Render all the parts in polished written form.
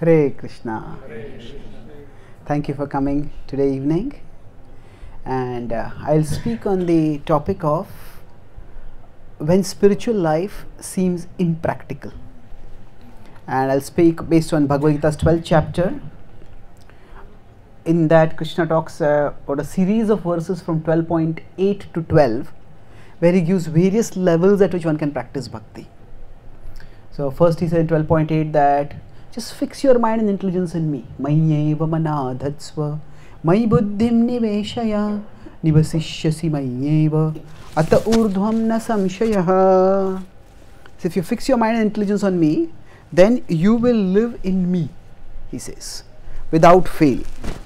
Hare Krishna. Thank you for coming today evening, and I'll speak on the topic of when spiritual life seems impractical, and I'll speak based on Bhagavad Gita's 12th chapter. In that, Krishna talks about a series of verses from 12.8 to 12, where he gives various levels at which one can practice bhakti. So first he said in 12.8 that just fix your mind and intelligence in me. Mayyeva manadhatsva mai buddhim niveshaya nivasishyasi mayyeva ata urdhvam na samshayah. So if you fix your mind and intelligence on me, then you will live in me, he says, without fail.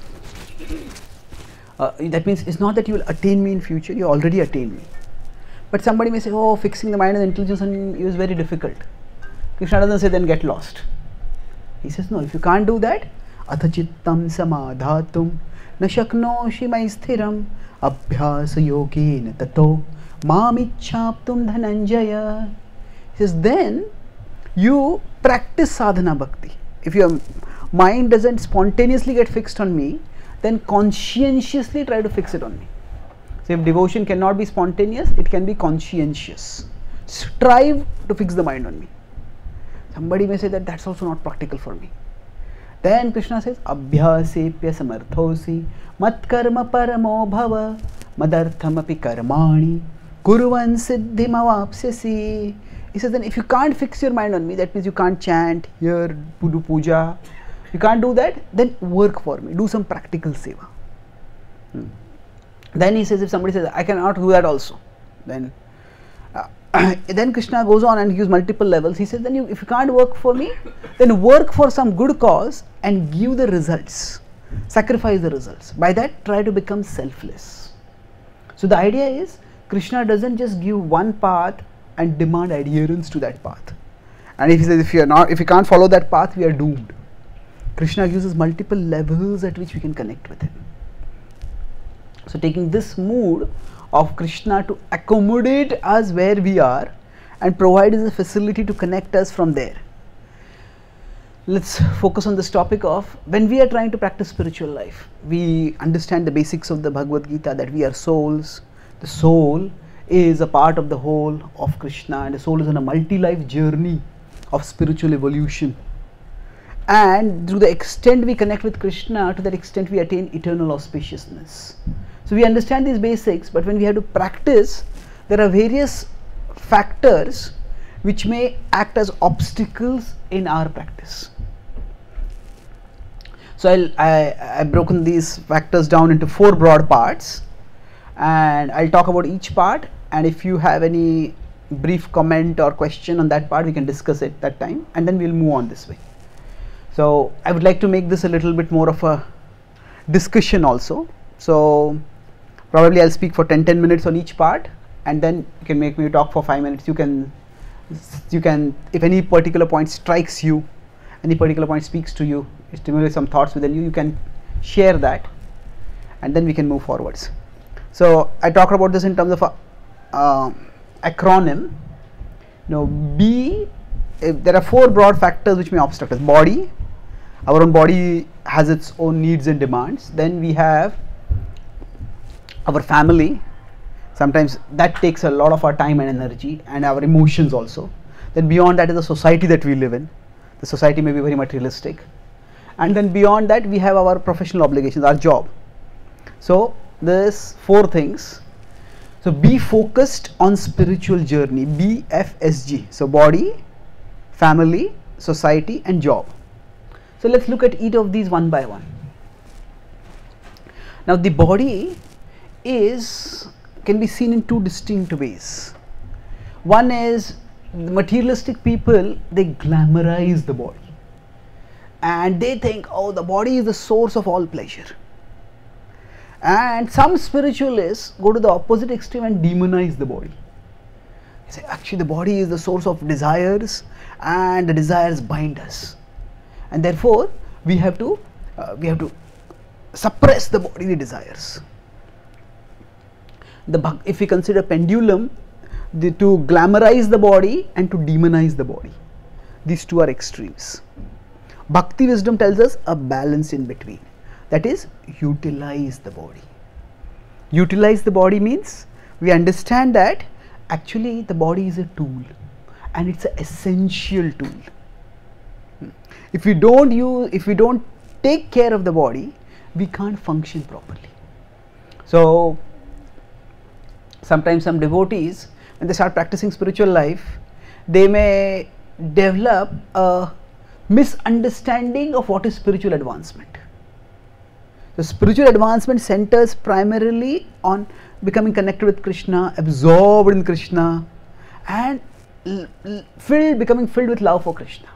That means it's not that you will attain me in future, you already attain me. But somebody may say, oh, fixing the mind and intelligence on you is very difficult. Krishna doesn't say then get lost. He says, no, if you can't do that, atha chittam samadhatum na shaknoshi maisthiram abhyasa yogena tato mamichhaptum dhananjaya. He says, then you practice sadhana bhakti. If your mind doesn't spontaneously get fixed on me, then conscientiously try to fix it on me. So if devotion cannot be spontaneous, it can be conscientious. Strive to fix the mind on me. Somebody may say that that's also not practical for me. Then Krishna says, Abhyasepya samarthosi mat karma paramo bhava madartham api karmani kuruvan siddhim avapsyasi. He says, then if you can't fix your mind on me, that means you can't chant, hear, do puja, you can't do that, then work for me, do some practical seva. Then he says, if somebody says, I cannot do that also, then Krishna goes on and gives multiple levels. He says, then if you can't work for me, then work for some good cause and give the results, sacrifice the results. By that, try to become selfless. So the idea is, Krishna doesn't just give one path and demand adherence to that path. And if he says, if you can't follow that path, we are doomed. Krishna gives us multiple levels at which we can connect with him. So taking this mood of Krishna to accommodate us where we are and provide us a facility to connect us from there. Let's focus on this topic of when we are trying to practice spiritual life. We understand the basics of the Bhagavad Gita, that we are souls. The soul is a part of the whole of Krishna, and the soul is on a multi-life journey of spiritual evolution. And to the extent we connect with Krishna, to that extent we attain eternal auspiciousness. So we understand these basics, but when we have to practice, there are various factors which may act as obstacles in our practice. So I've broken these factors down into 4 broad parts, and I'll talk about each part, and if you have any brief comment or question on that part, we can discuss it that time, and then we'll move on this way. So I would like to make this a little bit more of a discussion also. So probably I'll speak for 10 minutes on each part, and then you can make me talk for 5 minutes. You can, if any particular point strikes you, any particular point speaks to you, stimulates some thoughts within you, you can share that, and then we can move forwards. So I talked about this in terms of a acronym. There are 4 broad factors which may obstruct us. Body, our own body has its own needs and demands. Then we have our family. Sometimes that takes a lot of our time and energy, and our emotions also. Then beyond that is the society that we live in. The society may be very materialistic. And then beyond that we have our professional obligations, our job. So there's 4 things. So be focused on spiritual journey, BFSG. So body, family, society and job. So let's look at each of these one by one. Now the body can be seen in 2 distinct ways. One is materialistic people, they glamorize the body and they think, oh, the body is the source of all pleasure. And some spiritualists go to the opposite extreme and demonize the body. They say actually the body is the source of desires and the desires bind us, and therefore we have to suppress the bodily desires. If we consider pendulum, to glamorize the body and to demonize the body, these 2 are extremes. Bhakti wisdom tells us a balance in between. That is, utilize the body. Utilize the body means we understand that actually the body is a tool and it's an essential tool. If we don't take care of the body, we can't function properly. So sometimes some devotees, when they start practicing spiritual life, they may develop a misunderstanding of what is spiritual advancement. The spiritual advancement centers primarily on becoming connected with Krishna, absorbed in Krishna, and becoming filled with love for Krishna.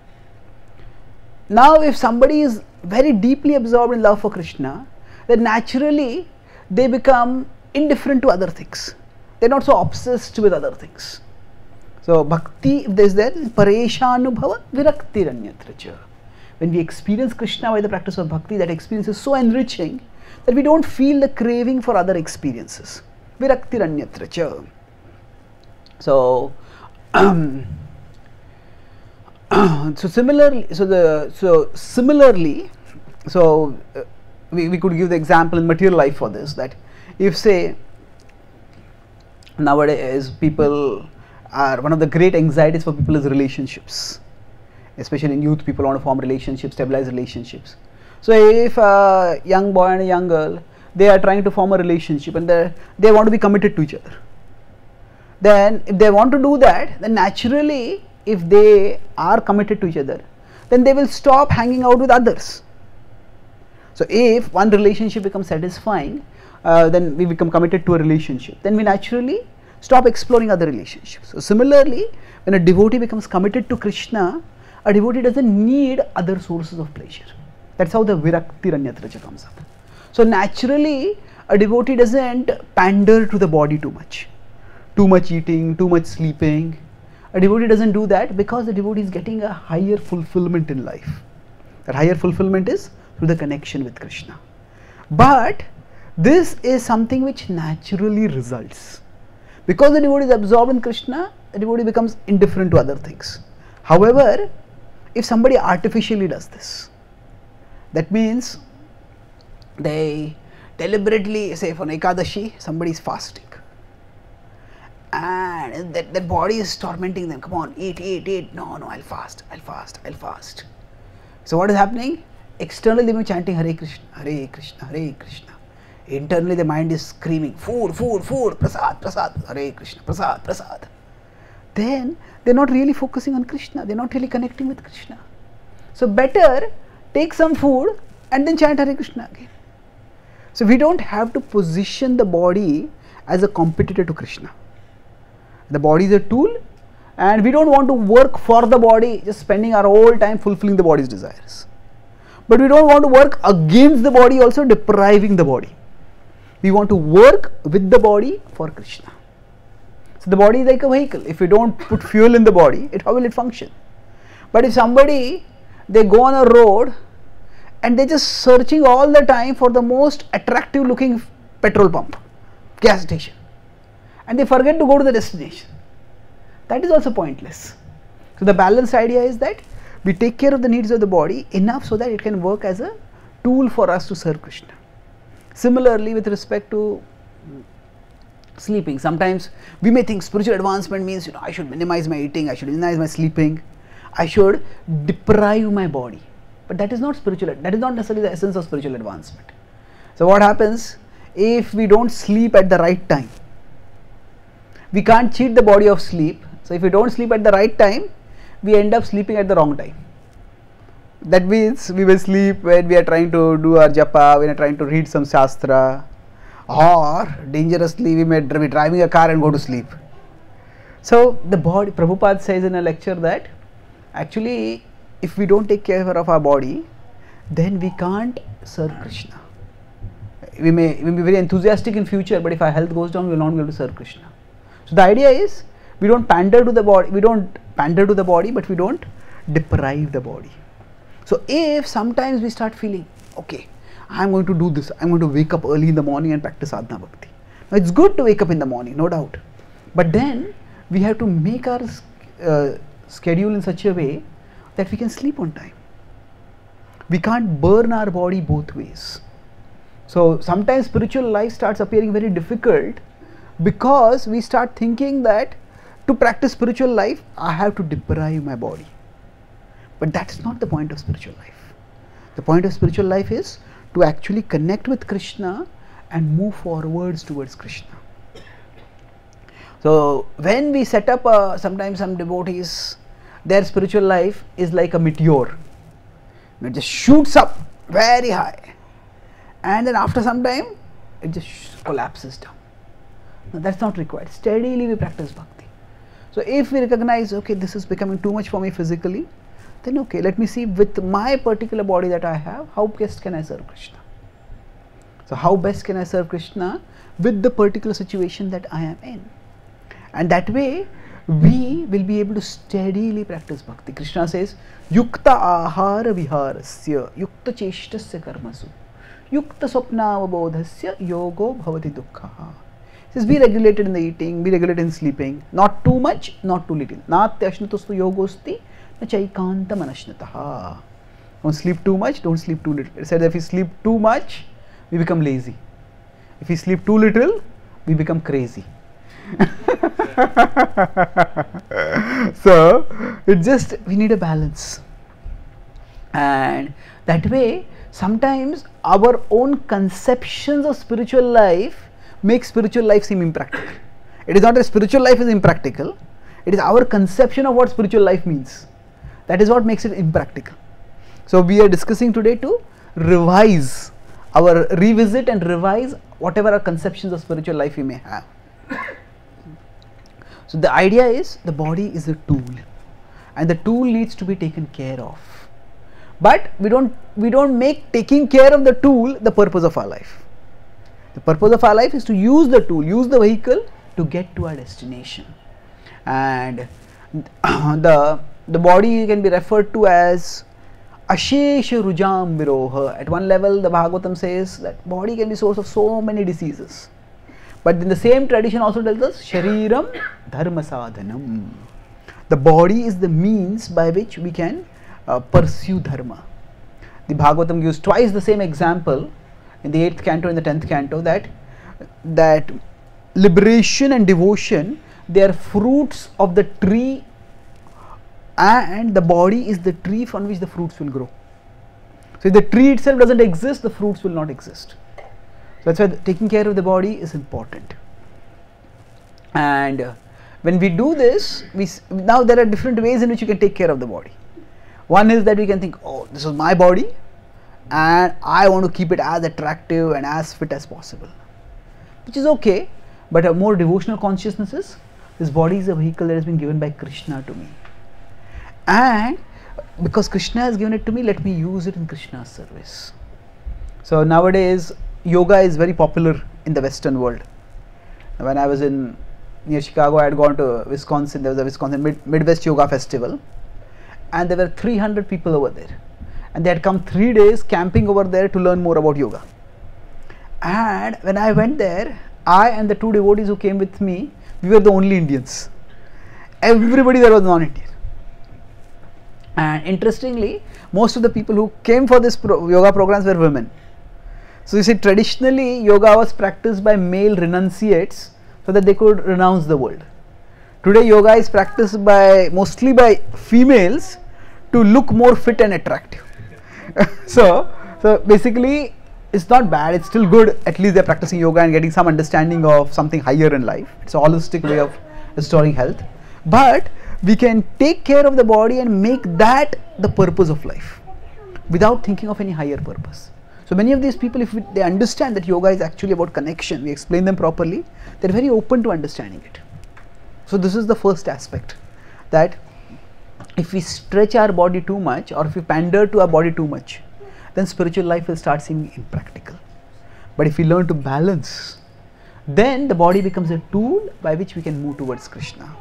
Now, if somebody is very deeply absorbed in love for Krishna, then naturally they become indifferent to other things. They are not so obsessed with other things. So, bhakti, if there is that, pareshanubhava viraktiranyatra cha. When we experience Krishna by the practice of bhakti, that experience is so enriching that we don't feel the craving for other experiences. Viraktiranyatra cha. So, similarly, we could give the example in material life for this, that if say nowadays people are, one of the great anxieties for people is relationships, especially in youth. People want to form relationships, stabilize relationships. So if a young boy and a young girl, they are trying to form a relationship and they want to be committed to each other, then if they want to do that, then naturally if they are committed to each other, then they will stop hanging out with others. So if one relationship becomes satisfying, then we become committed to a relationship, then we naturally stop exploring other relationships. So similarly, when a devotee becomes committed to Krishna, a devotee doesn't need other sources of pleasure. That's how the viraktiranyatra comes up. So naturally, a devotee doesn't pander to the body too much eating, too much sleeping. A devotee doesn't do that because the devotee is getting a higher fulfillment in life. That higher fulfillment is through the connection with Krishna. But this is something which naturally results. Because the devotee is absorbed in Krishna, the devotee becomes indifferent to other things. However, if somebody artificially does this, that means they deliberately, say for an Ekadashi, somebody is fasting and that body is tormenting them. Come on, eat. No, I'll fast. So what is happening? Externally they may be chanting Hare Krishna, Hare Krishna, Hare Krishna. Internally the mind is screaming, food, prasad, Hare Krishna, prasad. Then they are not really focusing on Krishna, they are not really connecting with Krishna. So better take some food and then chant Hare Krishna again. So we don't have to position the body as a competitor to Krishna. The body is a tool and we don't want to work for the body, just spending our whole time fulfilling the body's desires. But we don't want to work against the body, also depriving the body. We want to work with the body for Krishna. So the body is like a vehicle. If we don't put fuel in the body, how will it function? But if somebody, they go on a road and they're just searching all the time for the most attractive looking petrol pump, gas station, and they forget to go to the destination, that is also pointless. So the balanced idea is that we take care of the needs of the body enough so that it can work as a tool for us to serve Krishna. Similarly, with respect to sleeping, sometimes we may think spiritual advancement means, I should minimize my eating, I should minimize my sleeping, I should deprive my body. But that is not spiritual, that is not necessarily the essence of spiritual advancement. So what happens if we don't sleep at the right time? We can't cheat the body of sleep. So if we don't sleep at the right time, we end up sleeping at the wrong time. That means we will sleep when we are trying to do our japa, when we are trying to read some shastra, or dangerously we may be driving a car and go to sleep. So the body, Prabhupada says in a lecture that actually if we don't take care of our body, then we can't serve Krishna. We may be very enthusiastic in future, but if our health goes down, we will not be able to serve Krishna. So the idea is we don't pander to the body, but we don't deprive the body. So if sometimes we start feeling, okay, I am going to do this, I am going to wake up early in the morning and practice sadhana bhakti. Now it's good to wake up in the morning, no doubt, but then we have to make our schedule in such a way that we can sleep on time. We can't burn our body both ways. So sometimes spiritual life starts appearing very difficult because we start thinking that to practice spiritual life, I have to deprive my body. But that's not the point of spiritual life. The point of spiritual life is to actually connect with Krishna and move forwards towards Krishna. So when we set up, sometimes some devotees, their spiritual life is like a meteor. It just shoots up very high, and then after some time it just collapses down. Now that's not required. Steadily we practice bhakti. So if we recognize, okay, this is becoming too much for me physically, then okay, let me see with my particular body that I have, how best can I serve Krishna. So how best can I serve Krishna with the particular situation that I am in, and that way we will be able to steadily practice bhakti. Krishna says, Yukta ahara viharasya, yukta cheshtasya karmasu, yukta swapnavabodhasya yogo bhavati dukkha. He says, be regulated in the eating, be regulated in sleeping, not too much, not too little. Natyashnatostu yogosti, na chaikanta manashnataha. Don't sleep too much, don't sleep too little. It said that if we sleep too much, we become lazy. If we sleep too little, we become crazy. So we need a balance, and that way sometimes our own conceptions of spiritual life make spiritual life seem impractical. It is not that spiritual life is impractical, it is our conception of what spiritual life means. That is what makes it impractical. So we are discussing today to revisit and revise whatever our conceptions of spiritual life we may have. So the idea is the body is a tool, and the tool needs to be taken care of. But we don't make taking care of the tool the purpose of our life. The purpose of our life is to use the tool, use the vehicle to get to our destination. And the body can be referred to as Ashesha Rujam Viroha. At one level, the Bhagavatam says that body can be source of so many diseases. But in the same tradition also tells us Shariram Dharma Sadhanam. The body is the means by which we can pursue dharma. The Bhagavatam gives twice the same example in the 8th canto and the 10th canto, that liberation and devotion, they are fruits of the tree, and the body is the tree from which the fruits will grow. So if the tree itself doesn't exist, the fruits will not exist. So that's why taking care of the body is important. And when we do this, now there are different ways in which you can take care of the body. One is that we can think, oh, this is my body and I want to keep it as attractive and as fit as possible, which is okay, but a more devotional consciousness is, this body is a vehicle that has been given by Krishna to me, and because Krishna has given it to me, let me use it in Krishna's service. So nowadays yoga is very popular in the Western world. When I was near Chicago, I had gone to Wisconsin. There was a Wisconsin Midwest Yoga Festival, and there were 300 people over there, and they had come 3 days camping over there to learn more about yoga. And when I went there, I and the 2 devotees who came with me, we were the only Indians. Everybody there was non-Indian. And interestingly, most of the people who came for this yoga programs were women. So you see, traditionally yoga was practiced by male renunciates so that they could renounce the world. Today yoga is practiced mostly by females to look more fit and attractive. So basically it's not bad, it's still good. At least they're practicing yoga and getting some understanding of something higher in life. It's a holistic way of restoring health. But we can take care of the body and make that the purpose of life without thinking of any higher purpose. So many of these people, if they understand that yoga is actually about connection, we explain them properly, they're very open to understanding it. So this is the first aspect, that if we stretch our body too much, or if we pander to our body too much, then spiritual life will start seeming impractical. But if we learn to balance, then the body becomes a tool by which we can move towards Krishna.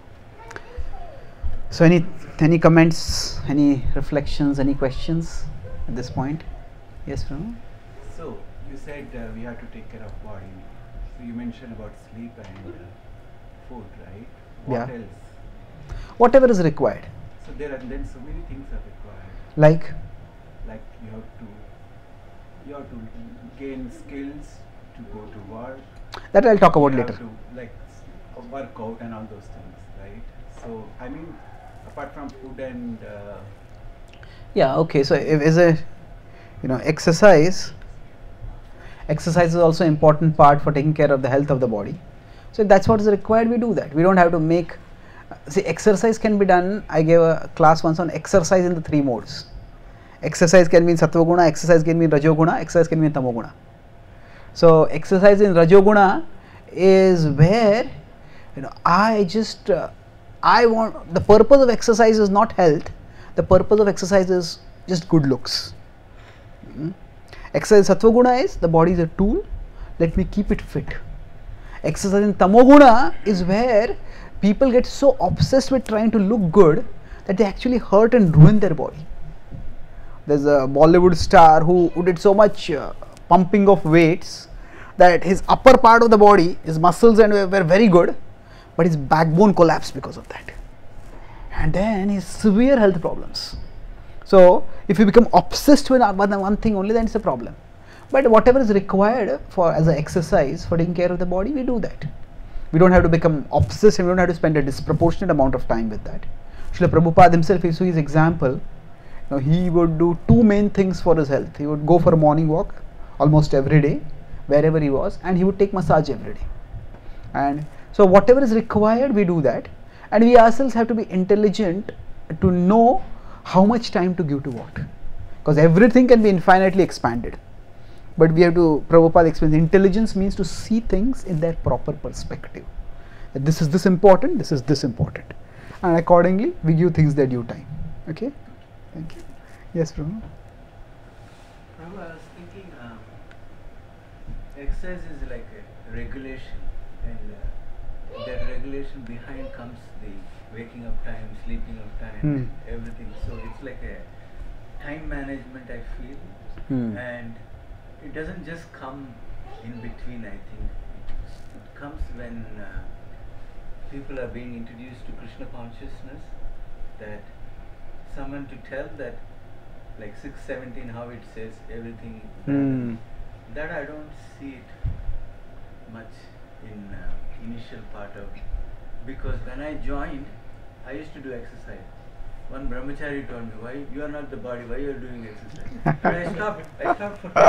So any comments, any reflections, any questions at this point? Yes, Pranav? So you said we have to take care of body. So you mentioned about sleep and food, right? What else? Whatever is required. So there are then so many things are required. Like? like you have to gain skills to go to work. That I'll talk about You have later. to like work out and all those things, right? So I mean, apart from food and Yeah, okay. So if is a exercise is also important part for taking care of the health of the body. So if that's what is required, we do that. We don't have to make see, exercise can be done. I gave a class once on exercise in the 3 modes. Exercise can mean sattva guna, exercise can mean rajo guna, exercise can mean tamo guna. So exercise in rajo guna is where I want, the purpose of exercise is not health, the purpose of exercise is just good looks. Exercise sattva guna is the body is a tool, let me keep it fit. Exercise in tamo guna is where people get so obsessed with trying to look good that they actually hurt and ruin their body. There's a Bollywood star who did so much pumping of weights that his upper part of the body, his muscles and were very good, but his backbone collapsed because of that. And then his severe health problems. So if you become obsessed with one thing only, then it's a problem. But whatever is required for as an exercise for taking care of the body, we do that. We don't have to become obsessed and we don't have to spend a disproportionate amount of time with that. Srila Prabhupada himself, if you see his example, he would do 2 main things for his health. He would go for a morning walk almost every day, wherever he was, and he would take massage every day. And so whatever is required, we do that. And we ourselves have to be intelligent to know how much time to give to what. Because everything can be infinitely expanded. But we have to, Prabhupada explains, intelligence means to see things in their proper perspective. That this is this important, this is this important. And accordingly, we give things their due time. Okay? Thank you. Yes, Prabhu? Prabhu, I was thinking exercise is like a regulation, and that regulation behind comes the waking up time, sleeping up time, and everything. So it's like a time management, I feel, and it doesn't just come in between, I think. It comes when people are being introduced to Krishna consciousness, that someone to tell that, like 6:17, how it says everything, that I don't see it much in initial part of, because when I joined, I used to do exercise. One brahmachari told me, why you are not the body, why you are doing exercise? But I stopped for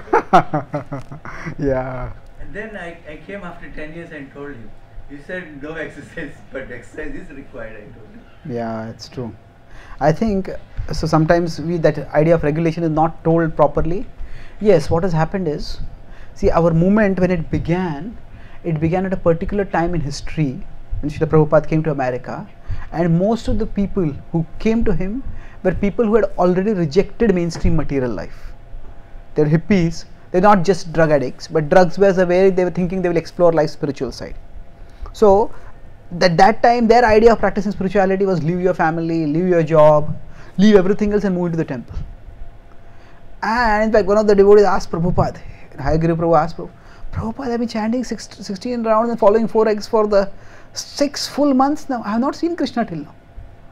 10 years. Yeah. And then I came after 10 years and told him, you said no exercise, but exercise is required, I told him. Yeah, it's true. I think, so sometimes that idea of regulation is not told properly. Yes, what has happened is, see, our movement, when it began at a particular time in history, when Srila Prabhupada came to America, and most of the people who came to him were people who had already rejected mainstream material life. They're hippies, they're not just drug addicts, but drugs was a way they were thinking they will explore life's spiritual side. So, at that time, their idea of practicing spirituality was leave your family, leave your job, leave everything else and move into the temple. And in fact, one of the devotees asked Prabhupada, Hayagiri Prabhu asked Prabhupada, I've been chanting 16 rounds and following 4 eggs for the 6 full months now. I have not seen Krishna till now.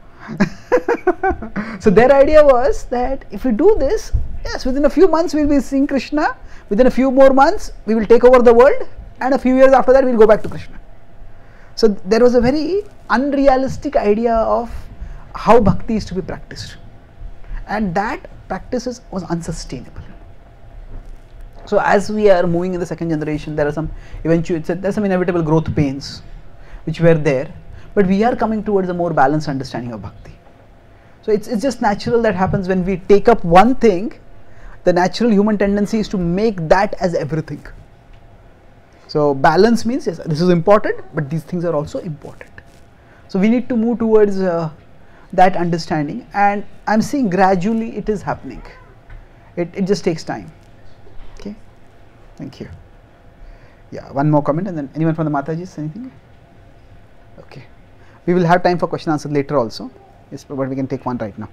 So their idea was that if we do this, yes, within a few months we will be seeing Krishna, within a few more months we will take over the world, and a few years after that we will go back to Krishna. So there was a very unrealistic idea of how bhakti is to be practiced, and that practice was unsustainable. So as we are moving in the second generation, there are some inevitable growth pains which were there, but we are coming towards a more balanced understanding of bhakti. So it's just natural that happens when we take up one thing. The natural human tendency is to make that as everything. So balance means, yes, this is important, but these things are also important. So we need to move towards that understanding, and I'm seeing gradually it is happening. It just takes time. Okay, thank you. Yeah, one more comment, and then anyone from the Matajis, anything? Okay, we will have time for question answer later also. Yes, but we can take one right now.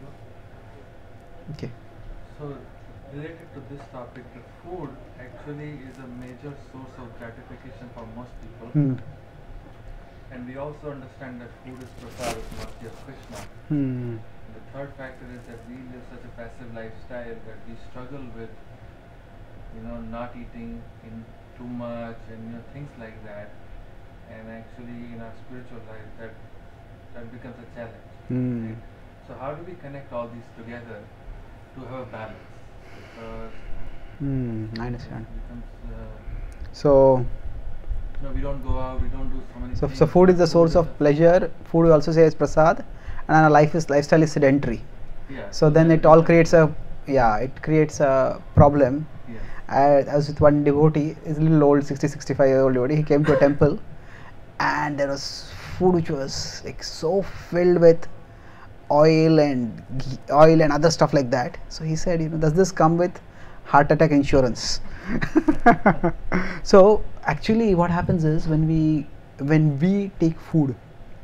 Okay. So related to this topic, the food actually is a major source of gratification for most people. And we also understand that food is prasad, not just Krishna. The third factor is that we live such a passive lifestyle that we struggle with, not eating in too much and things like that. And actually, in our spiritual life, that becomes a challenge. Right? So how do we connect all these together to have a balance? Because I understand. it becomes, So, we don't go out, we don't do so many things. so food is the source of pleasure. Food we also say is prasad, and our lifestyle is sedentary. Yeah. So then it all creates a problem. Yeah. I was with one devotee, he's a little old, 60-65-year-old devotee. He came to a temple, and there was food which was like so filled with oil and other stuff like that. So he said, does this come with heart attack insurance? So actually what happens is when we take food,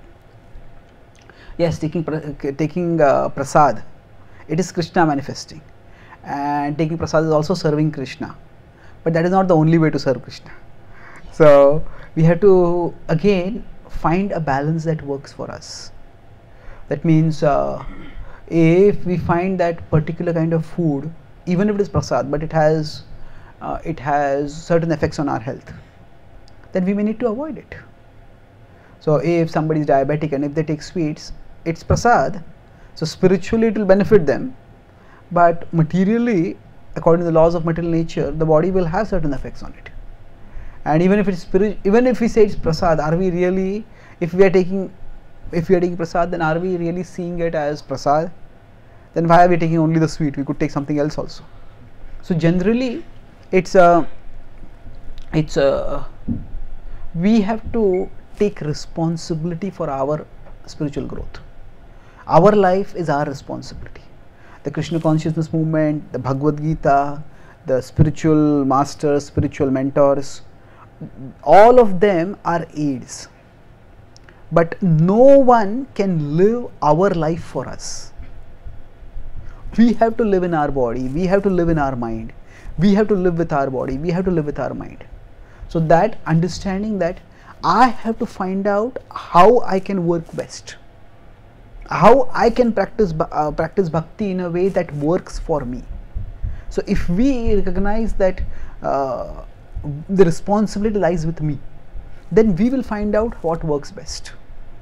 yes, taking prasad, it is Krishna manifesting, and taking prasad is also serving Krishna, but that is not the only way to serve Krishna. So we have to again find a balance that works for us. That means if we find that particular kind of food, even if it is prasad, but it has certain effects on our health, then we may need to avoid it. So if somebody is diabetic and if they take sweets, it's prasad, so spiritually it will benefit them, but materially, according to the laws of material nature, the body will have certain effects on it. And even if it's even if we say it's prasad, are we really, if we are taking prasad, then are we really seeing it as prasad? Then why are we taking only the sweet? We could take something else also. So generally we have to take responsibility for our spiritual growth. Our life is our responsibility. The Krishna consciousness movement, the Bhagavad Gita, the spiritual masters, spiritual mentors, all of them are aids, but no one can live our life for us. We have to live in our body, we have to live in our mind, we have to live with our body, we have to live with our mind. So that understanding that I have to find out how I can work best, how I can practice bhakti in a way that works for me. So if we recognize that the responsibility lies with me, then we will find out what works best.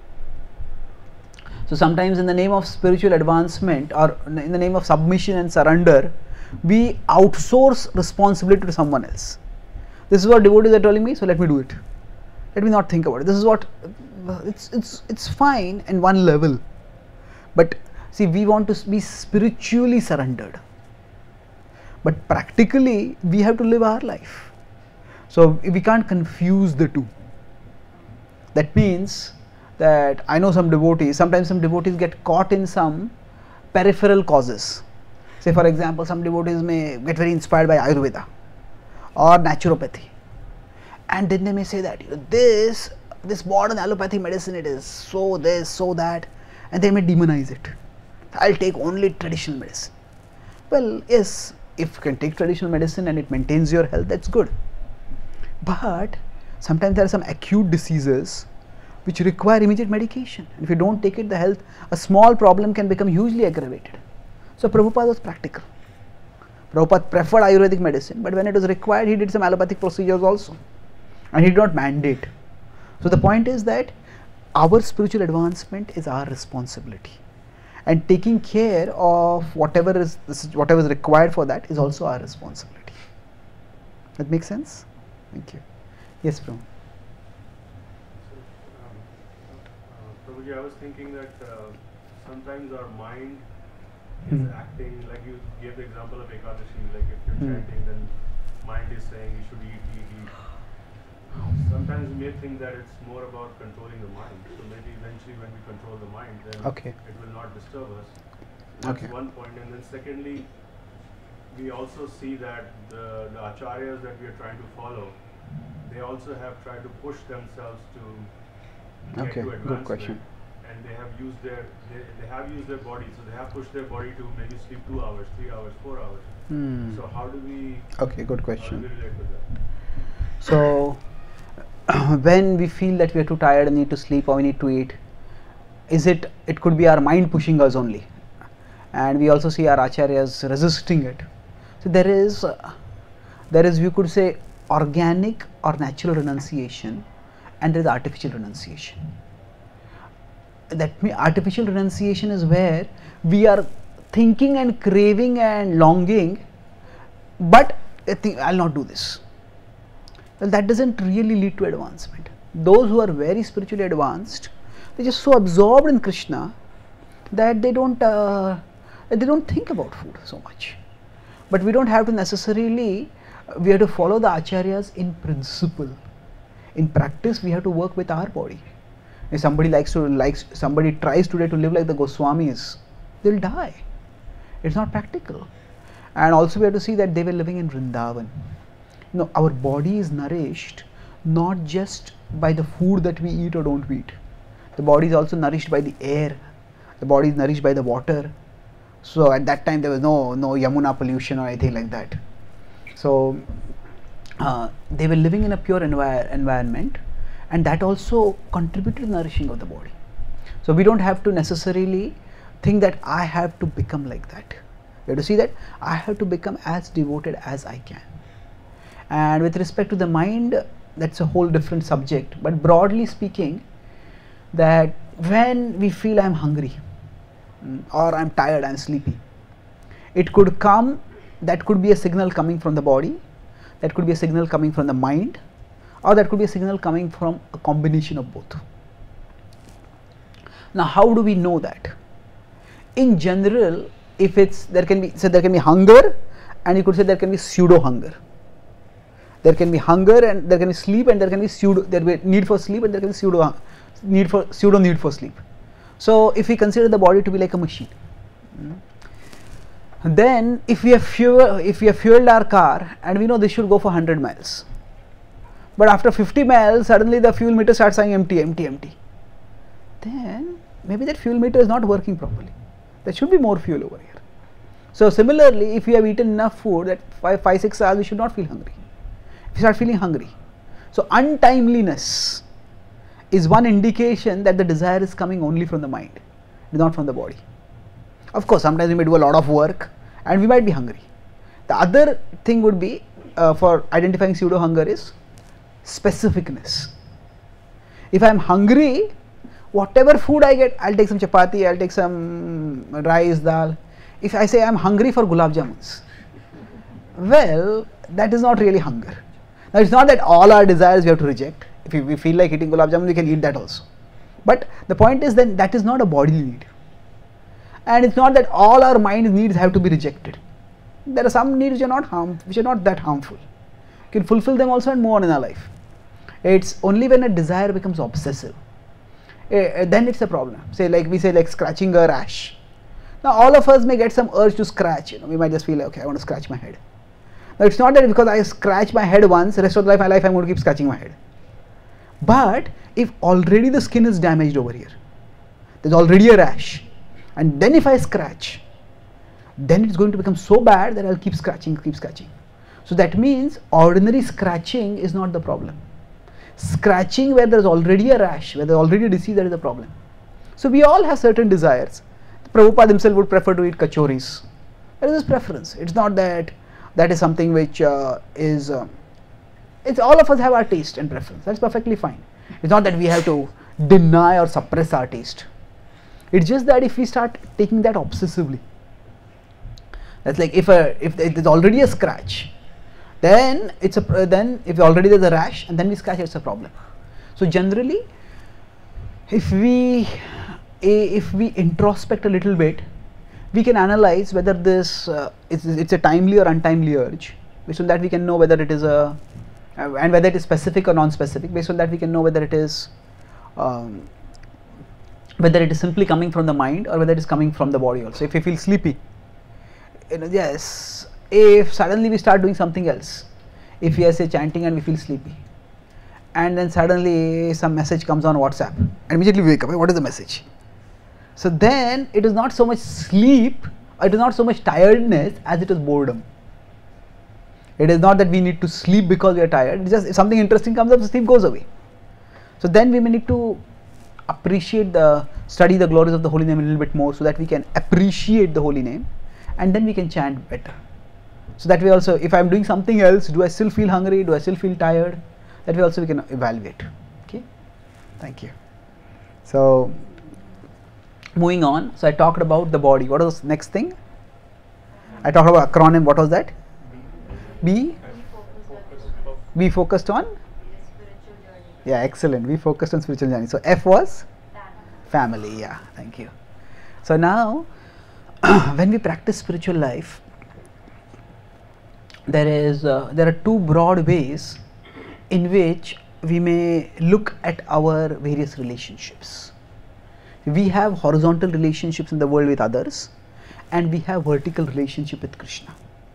So sometimes in the name of spiritual advancement or in the name of submission and surrender, we outsource responsibility to someone else. This is what devotees are telling me, so let me do it. Let me not think about it. This is what, it's fine in one level. But see, we want to be spiritually surrendered. But practically, we have to live our life. So we can't confuse the two. That means that I know sometimes some devotees get caught in some peripheral causes. Say for example, some devotees may get very inspired by Ayurveda or naturopathy, and then they may say that this modern allopathic medicine, it is so this, so that, and they may demonize it. I'll take only traditional medicine. Well, yes, if you can take traditional medicine and it maintains your health, that's good. But sometimes there are some acute diseases which require immediate medication. And if you don't take it, a small problem can become hugely aggravated. So Prabhupada was practical. Prabhupada preferred Ayurvedic medicine, but when it was required, he did some allopathic procedures also. And he did not mandate. So the point is that our spiritual advancement is our responsibility. And taking care of whatever is required for that is also our responsibility. That makes sense? Thank you. Yes, Prabhu. Prabhuji, I was thinking that sometimes our mind is acting, like you gave the example of Ekadashi, like if you're chanting, then mind is saying you should eat. Sometimes we may think that it's more about controlling the mind. So maybe eventually when we control the mind, then it will not disturb us. That's one point. And then secondly, we also see that the acharyas that we are trying to follow, they also have tried to push themselves to get to advancement. Good question. And they have used their body, so they have pushed their body to maybe sleep 2 hours, 3 hours, 4 hours. So how do we? Okay, good question. How do we relate with that? So when we feel that we are too tired and need to sleep or we need to eat, it could be our mind pushing us only. and we also see our acharyas resisting it. So there is you could say organic or natural renunciation, and there is artificial renunciation. That means artificial renunciation is where we are thinking and craving and longing, but I think I'll not do this. Well, that doesn't really lead to advancement. Those who are very spiritually advanced, they're just so absorbed in Krishna that they don't think about food so much. But we don't have to necessarily, we have to follow the acharyas in principle. In practice, we have to work with our body. If somebody somebody tries today to live like the Goswamis, they'll die. It's not practical. And also we have to see that they were living in Vrindavan. You know, our body is nourished not just by the food that we eat or don't eat. The body is also nourished by the air. The body is nourished by the water. So at that time there was no Yamuna pollution or anything like that. So they were living in a pure environment, and that also contributed to the nourishing of the body. So we don't have to necessarily think that I have to become like that. We have to see that I have to become as devoted as I can. And with respect to the mind, that's a whole different subject. But broadly speaking, that when we feel I'm hungry or I'm tired, I'm sleepy, it could come, that could be a signal coming from the body, that could be a signal coming from the mind, or that could be a signal coming from a combination of both. Now, how do we know that? In general, if there can be hunger, and you could say there can be pseudo hunger. There can be hunger and there can be sleep, and there can be need for sleep, and there can be pseudo need for sleep. So if we consider the body to be like a machine, then if we have fueled our car and we know this should go for 100 miles, but after 50 miles suddenly the fuel meter starts saying empty, then maybe that fuel meter is not working properly. There should be more fuel over here. So similarly, if we have eaten enough food that 5-6 hours, we should not feel hungry. We start feeling hungry. So untimeliness is one indication that the desire is coming only from the mind, not from the body. Of course, sometimes we may do a lot of work and we might be hungry. The other thing would be for identifying pseudo hunger is specificness. If I am hungry, whatever food I get, I'll take some chapati, I'll take some rice, dal. If I say I am hungry for gulab jamuns, well, that is not really hunger. Now, it's not that all our desires we have to reject. If we feel like eating gulab jamun, we can eat that also. But the point is then that is not a bodily need. And it's not that all our mind needs have to be rejected. There are some needs which are not that harmful. You can fulfill them also and move on in our life. It's only when a desire becomes obsessive, then it's a problem. Say like scratching a rash. Now all of us may get some urge to scratch. We might just feel like, okay, I want to scratch my head. Now it's not that because I scratch my head once, the rest of my life I'm going to keep scratching my head. But if already the skin is damaged over here, there's already a rash, and then if I scratch, then it's going to become so bad that I'll keep scratching. So that means ordinary scratching is not the problem. Scratching where there's already a rash, where there's already a disease, that is the problem. So we all have certain desires. Prabhupada himself would prefer to eat kachoris. There is this preference. It's not that is something which it's all of us have our taste and preference. That's perfectly fine. It's not that we have to deny or suppress our taste. It's just that if we start taking that obsessively, that's like if there's already a scratch, then if already there's a rash and then we scratch, it's a problem. So generally, if we introspect a little bit, we can analyze whether this it's a timely or untimely urge. Based on that, we can know whether it is and whether it is specific or non-specific. Based on that, we can know whether it is simply coming from the mind or whether it is coming from the body also. If we feel sleepy, yes. If suddenly we start doing something else, if we are say chanting and we feel sleepy, and then suddenly some message comes on WhatsApp, and immediately we wake up. What is the message? So then it is not so much sleep, it is not so much tiredness as it is boredom. It is not that we need to sleep because we are tired. It's just if something interesting comes up, the sleep goes away. So then we may need to study the glories of the holy name a little bit more, so that we can appreciate the holy name, and then we can chant better. So that way also, if I am doing something else, do I still feel hungry, do I still feel tired? That way also we can evaluate. Okay, thank you. So moving on, so I talked about the body. What was the next thing? I talked about acronym. What was that? B focused on? Yeah, excellent. We focused on spiritual journey. So F was? Family. Yeah, thank you. So now when we practice spiritual life, there are two broad ways in which we may look at our various relationships. We have horizontal relationships in the world with others, and we have vertical relationship with Krishna.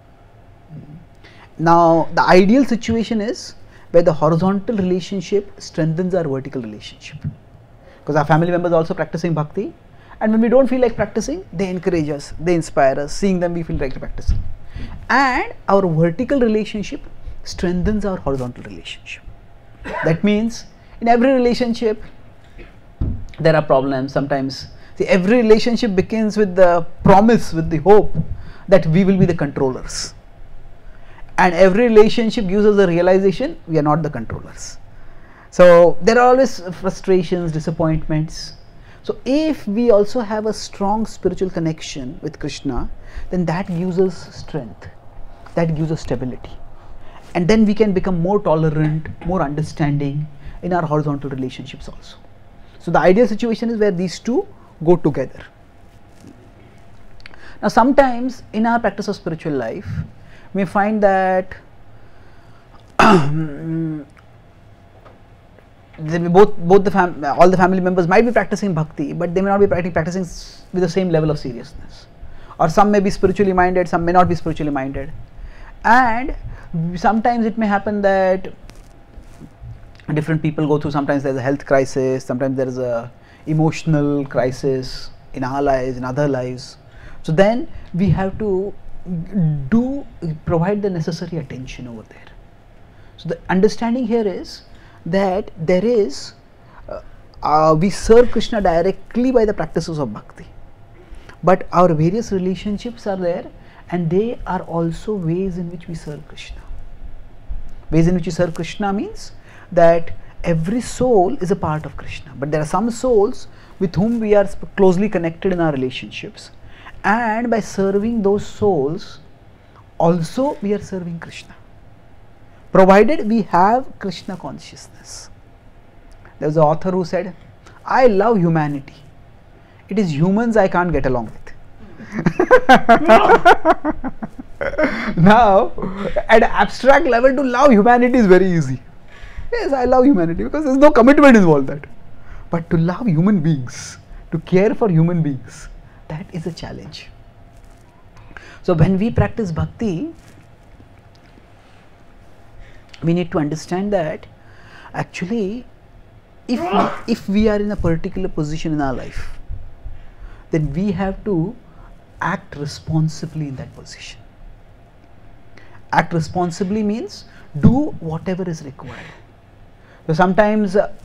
Now the ideal situation is where the horizontal relationship strengthens our vertical relationship, because our family members are also practicing bhakti, and when we don't feel like practicing, they encourage us, they inspire us. Seeing them, we feel like practicing, and our vertical relationship strengthens our horizontal relationship. That means in every relationship there are problems. Sometimes, see, every relationship begins with the promise, with the hope that we will be the controllers, and every relationship gives us the realization we are not the controllers. So there are always frustrations, disappointments. So if we also have a strong spiritual connection with Krishna, then that gives us strength, that gives us stability, and then we can become more tolerant, more understanding in our horizontal relationships also. So the ideal situation is where these two go together. Now sometimes in our practice of spiritual life, we find that all the family members might be practicing bhakti, but they may not be practicing with the same level of seriousness, or some may be spiritually minded, some may not be spiritually minded, and sometimes it may happen that different people go through. Sometimes there is a health crisis, sometimes there is a emotional crisis in our lives, in other lives. So then we have to provide the necessary attention over there. So the understanding here is that there is we serve Krishna directly by the practices of bhakti, but our various relationships are there, and they are also ways in which we serve Krishna. Ways in which we serve Krishna means that every soul is a part of Krishna, but there are some souls with whom we are closely connected in our relationships, and by serving those souls also we are serving Krishna, provided we have Krishna consciousness. There was an author who said, I love humanity, it is humans I can't get along with. Now at an abstract level, to love humanity is very easy. Yes, I love humanity because there is no commitment involved that. But to love human beings, to care for human beings, that is a challenge. So when we practice bhakti, we need to understand that actually if we are in a particular position in our life, then we have to act responsibly in that position. Act responsibly means do whatever is required. So sometimes I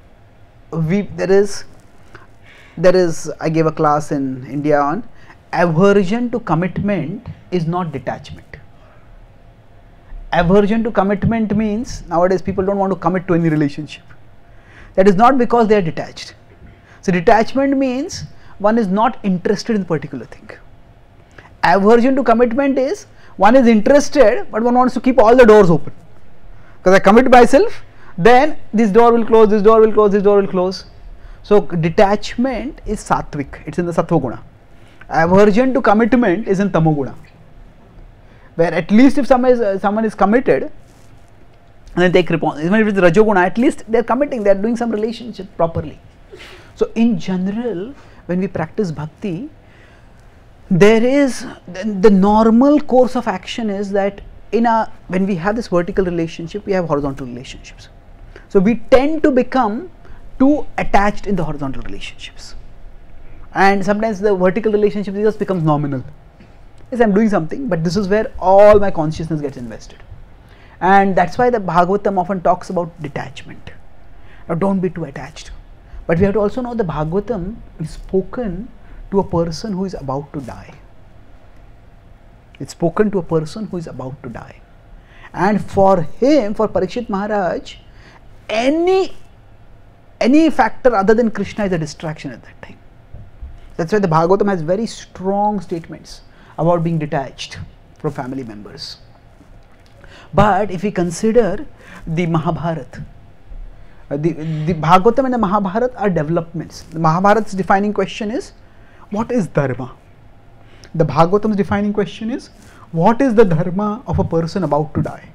gave a class in India on aversion to commitment is not detachment. Aversion to commitment means nowadays people don't want to commit to any relationship. That is not because they are detached. So detachment means one is not interested in a particular thing. Aversion to commitment is one is interested, but one wants to keep all the doors open. Because I commit myself, then this door will close, this door will close, this door will close. So detachment is sattvic, it's in the sattva guna. Aversion to commitment is in tamo guna, where at least if someone is committed and they take responsibility, even if it's rajoguna, at least they are committing, they are doing some relationship properly. So in general, when we practice bhakti, there is the normal course of action is that when we have this vertical relationship, we have horizontal relationships. So we tend to become too attached in the horizontal relationships, and sometimes the vertical relationship just becomes nominal. Yes, I am doing something, but this is where all my consciousness gets invested, and that's why the Bhagavatam often talks about detachment. Now don't be too attached. But we have to also know the Bhagavatam is spoken to a person who is about to die. It's spoken to a person who is about to die. And for him, for Parikshit Maharaj, any factor other than Krishna is a distraction at that time. That's why the Bhagavatam has very strong statements about being detached from family members. But if we consider the Mahabharata, the Bhagavatam and the Mahabharata are developments. The Mahabharata's defining question is, what is dharma? The Bhagavatam's defining question is, what is the dharma of a person about to die?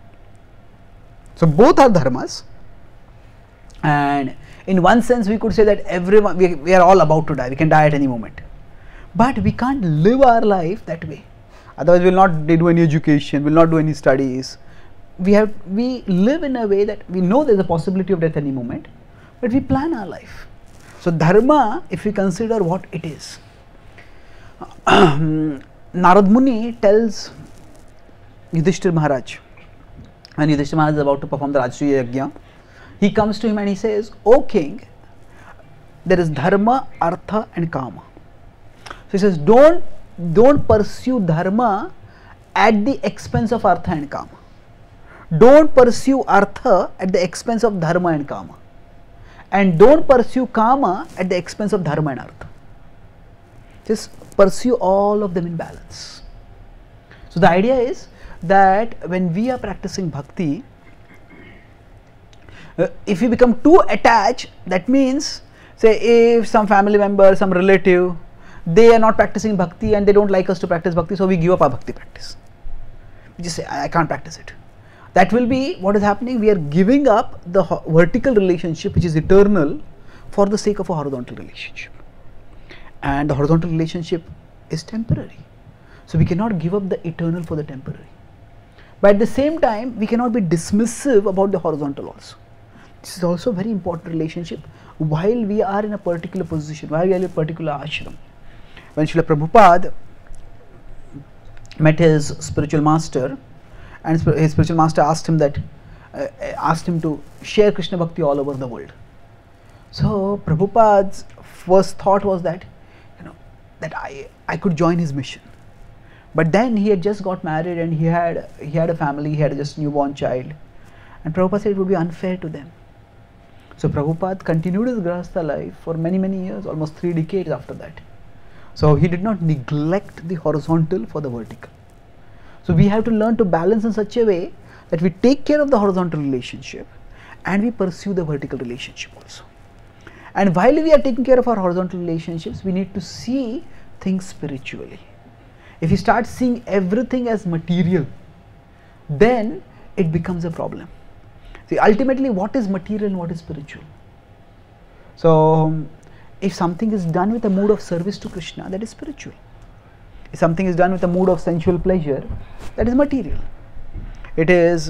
So both are dharmas, and in one sense we could say that everyone, we are all about to die, we can die at any moment. But we can't live our life that way. Otherwise we will not do any education, we will not do any studies. We live in a way that we know there is a possibility of death any moment, but we plan our life. So dharma, if we consider what it is, Narad Muni tells Yudhishthira Maharaj, when Yudhishthira Maharaj is about to perform the Rajasuya Yajna, he comes to him and he says, "O king, there is dharma, artha and kama." So he says, don't pursue dharma at the expense of artha and kama. Don't pursue artha at the expense of dharma and kama. And don't pursue kama at the expense of dharma and artha. Just pursue all of them in balance. So the idea is that when we are practicing bhakti, if we become too attached, that means, say if some family member, some relative, they are not practicing bhakti and they don't like us to practice bhakti, so we give up our bhakti practice. We just say, I can't practice it. That will be what is happening. We are giving up the vertical relationship which is eternal for the sake of a horizontal relationship. And the horizontal relationship is temporary. So we cannot give up the eternal for the temporary. But at the same time, we cannot be dismissive about the horizontal also. This is also a very important relationship while we are in a particular position, while we are in a particular ashram. When Srila Prabhupada met his spiritual master, and his spiritual master asked him to share Krishna Bhakti all over the world. So Prabhupada's first thought was that, that I could join his mission. But then he had just got married and he had a family, he had just newborn child. And Prabhupada said it would be unfair to them. So Prabhupada continued his Grahastha life for many years, almost 3 decades after that. So he did not neglect the horizontal for the vertical. So we have to learn to balance in such a way that we take care of the horizontal relationship and we pursue the vertical relationship also. And while we are taking care of our horizontal relationships, we need to see things spiritually. If we start seeing everything as material, then it becomes a problem. See, ultimately what is material and what is spiritual? So if something is done with a mood of service to Krishna, that is spiritual. If something is done with a mood of sensual pleasure, that is material. It is,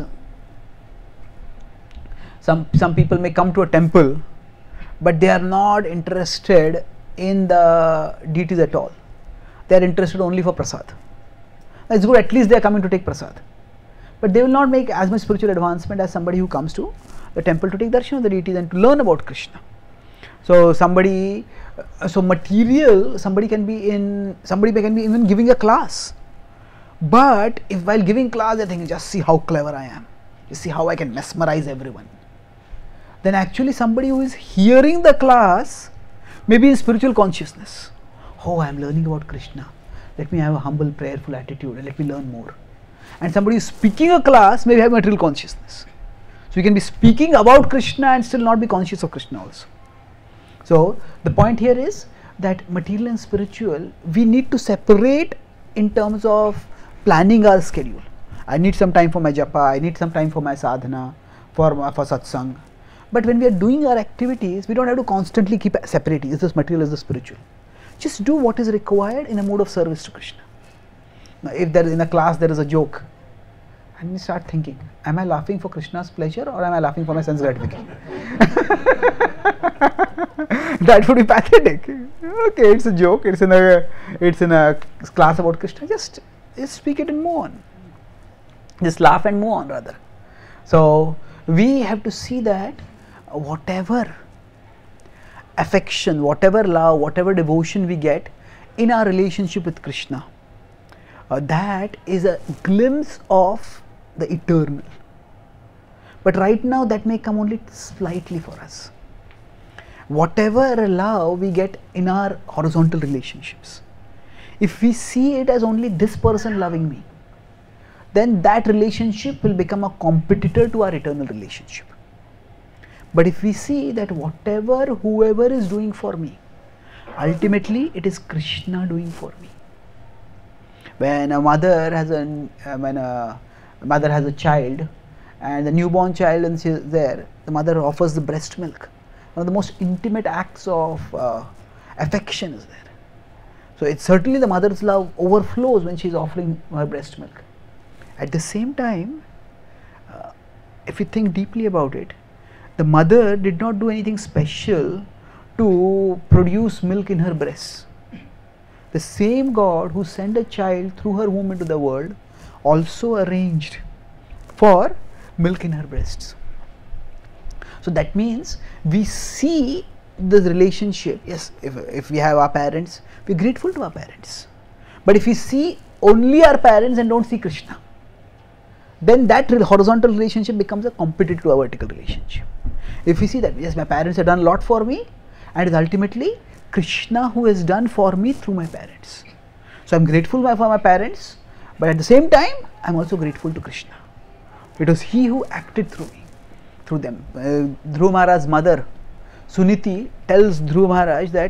some people may come to a temple, but they are not interested in the deities at all. They are interested only for prasad. That's good, at least they are coming to take prasad. But they will not make as much spiritual advancement as somebody who comes to the temple to take darshan of the deities and to learn about Krishna. So material, somebody can be even giving a class. But if while giving class they think, just see how clever I am, just see how I can mesmerize everyone, then actually somebody who is hearing the class may be in spiritual consciousness. Oh, I am learning about Krishna. Let me have a humble, prayerful attitude and let me learn more. And somebody who is speaking a class may have material consciousness. So you can be speaking about Krishna and still not be conscious of Krishna also. So the point here is that material and spiritual, we need to separate in terms of planning our schedule. I need some time for my japa, I need some time for my sadhana, for satsang. But when we are doing our activities, we don't have to constantly keep separating, is this material, is this spiritual. Just do what is required in a mode of service to Krishna. Now if there is in a class there is a joke, and you start thinking, am I laughing for Krishna's pleasure or am I laughing for my sense gratification? That would be pathetic. Okay, it's a joke, it's in a class about Krishna, just speak it and move on. Just laugh and move on rather. So we have to see that whatever affection, whatever love, whatever devotion we get in our relationship with Krishna, that is a glimpse of the eternal. But right now that may come only slightly for us. Whatever love we get in our horizontal relationships, if we see it as only this person loving me, then that relationship will become a competitor to our eternal relationship. But if we see that whoever is doing for me, ultimately it is Krishna doing for me. When a mother has a child, and the newborn child and she is there, the mother offers the breast milk. One of the most intimate acts of affection is there. So it's certainly the mother's love overflows when she is offering her breast milk. At the same time, if you think deeply about it, the mother did not do anything special to produce milk in her breasts. The same God who sent a child through her womb into the world also arranged for milk in her breasts. So that means we see this relationship. Yes, if we have our parents, we are grateful to our parents. But if we see only our parents and don't see Krishna, then that horizontal relationship becomes a competitor to a vertical relationship. If we see that, yes, my parents have done a lot for me, and it is ultimately Krishna who has done for me through my parents. So I am grateful for my parents, but at the same time, I am also grateful to Krishna. It was he who acted through me, through them. Dhruva Maharaj's mother, Suniti, tells Dhruva Maharaj that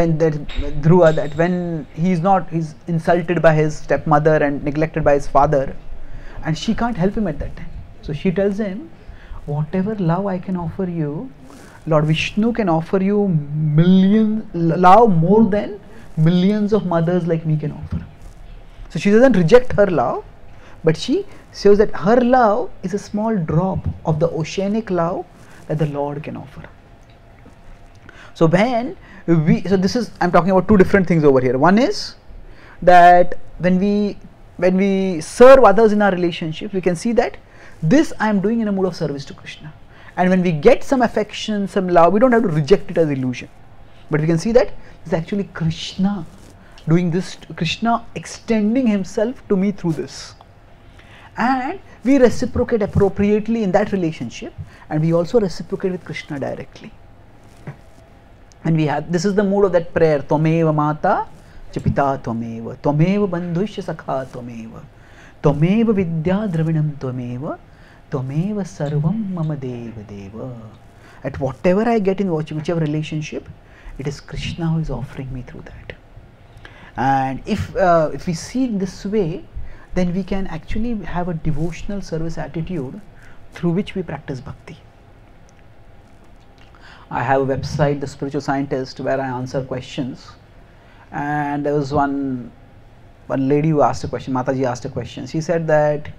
when he's insulted by his stepmother and neglected by his father, and she can't help him at that time. So she tells him, whatever love I can offer you, Lord Vishnu can offer you love more than millions of mothers like me can offer. So she doesn't reject her love, but she shows that her love is a small drop of the oceanic love that the Lord can offer. So I'm talking about two different things over here. One is that when we serve others in our relationship, we can see that this I am doing in a mood of service to Krishna. And when we get some affection, some love, we don't have to reject it as illusion. But we can see that it's actually Krishna doing this, Krishna extending himself to me through this. And we reciprocate appropriately in that relationship, and we also reciprocate with Krishna directly. And this is the mood of that prayer, Tvameva Mata Chapita Tvameva, Tvameva Bandhushya Sakha Tvameva, Tvameva Vidya Dravinam Tvameva, Tvameva Sarvam Mama Deva Deva. At whatever I get in whichever relationship, it is Krishna who is offering me through that. And if we see it this way, then we can actually have a devotional service attitude through which we practice bhakti. I have a website, The Spiritual Scientist, where I answer questions, and there was one lady who asked a question. Mataji asked a question. She said that,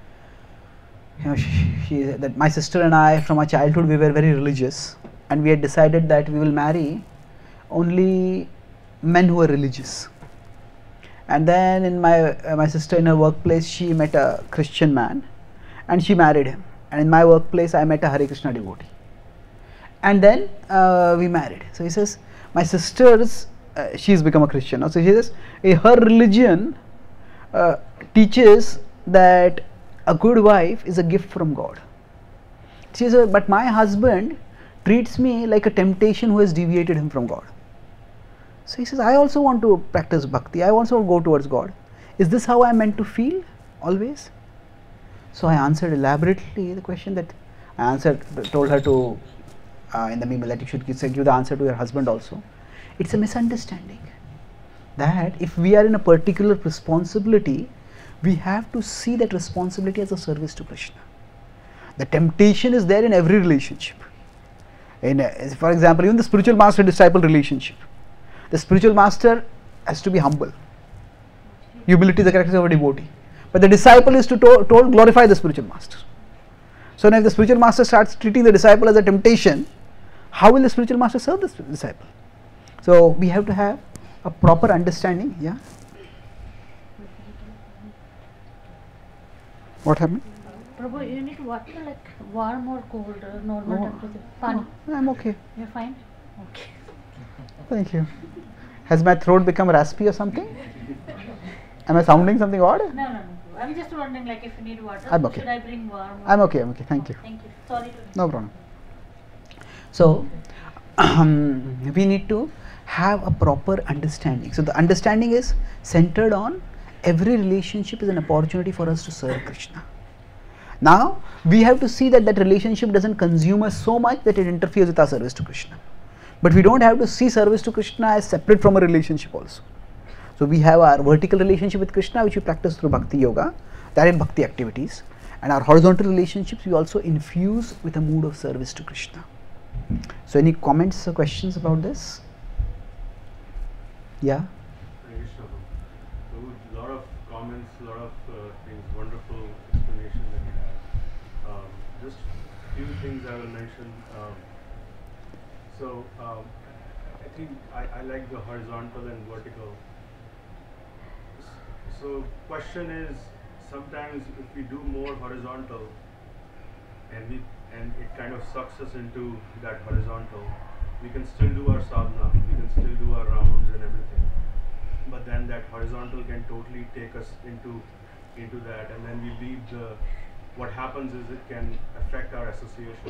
that my sister and I, from our childhood, we were very religious, and we had decided that we will marry only men who are religious. And then in my sister, in her workplace, she met a Christian man and she married him. And in my workplace, I met a Hare Krishna devotee. And then we married. So he says, my sister's, she's become a Christian now. So she says, her religion teaches that a good wife is a gift from God. She says, but my husband treats me like a temptation who has deviated him from God. So he says, I also want to practice bhakti, I also go towards God. Is this how I am meant to feel always? So I answered elaborately the question that I told her to, in the memo, that you should give the answer to your husband also. It's a misunderstanding that if we are in a particular responsibility, we have to see that responsibility as a service to Krishna. The temptation is there in every relationship. For example, even the spiritual master-disciple relationship. The spiritual master has to be humble. Humility is the characteristic of a devotee. But the disciple is told glorify the spiritual master. So now if the spiritual master starts treating the disciple as a temptation, how will the spiritual master serve the disciple? So we have to have a proper understanding. Yeah. What happened? Prabhu, you need water like warm or cold or normal temperature? Pani. I'm okay. You're fine? Okay. Thank you. Has my throat become raspy or something? Am I sounding something odd? No. I'm just wondering, like, if you need water, I'm okay. should I bring warm water? I'm okay. Thank you. Thank you. Sorry to No problem. So, we need to have a proper understanding. So, the understanding is centered on every relationship is an opportunity for us to serve Krishna. Now, we have to see that that relationship doesn't consume us so much that it interferes with our service to Krishna. But we don't have to see service to Krishna as separate from a relationship also. So, we have our vertical relationship with Krishna, which we practice through Bhakti Yoga, that is Bhakti activities. And our horizontal relationships we also infuse with a mood of service to Krishna. So, any comments or questions about this? Yeah? A lot of comments, a lot of things, wonderful explanation that you have. Just few things I will mention. I think I like the horizontal and vertical. So question is, sometimes if we do more horizontal and it kind of sucks us into that horizontal, we can still do our sadhana, we can still do our rounds and everything, but then that horizontal can totally take us into that, and then we leave what happens is it can affect our association,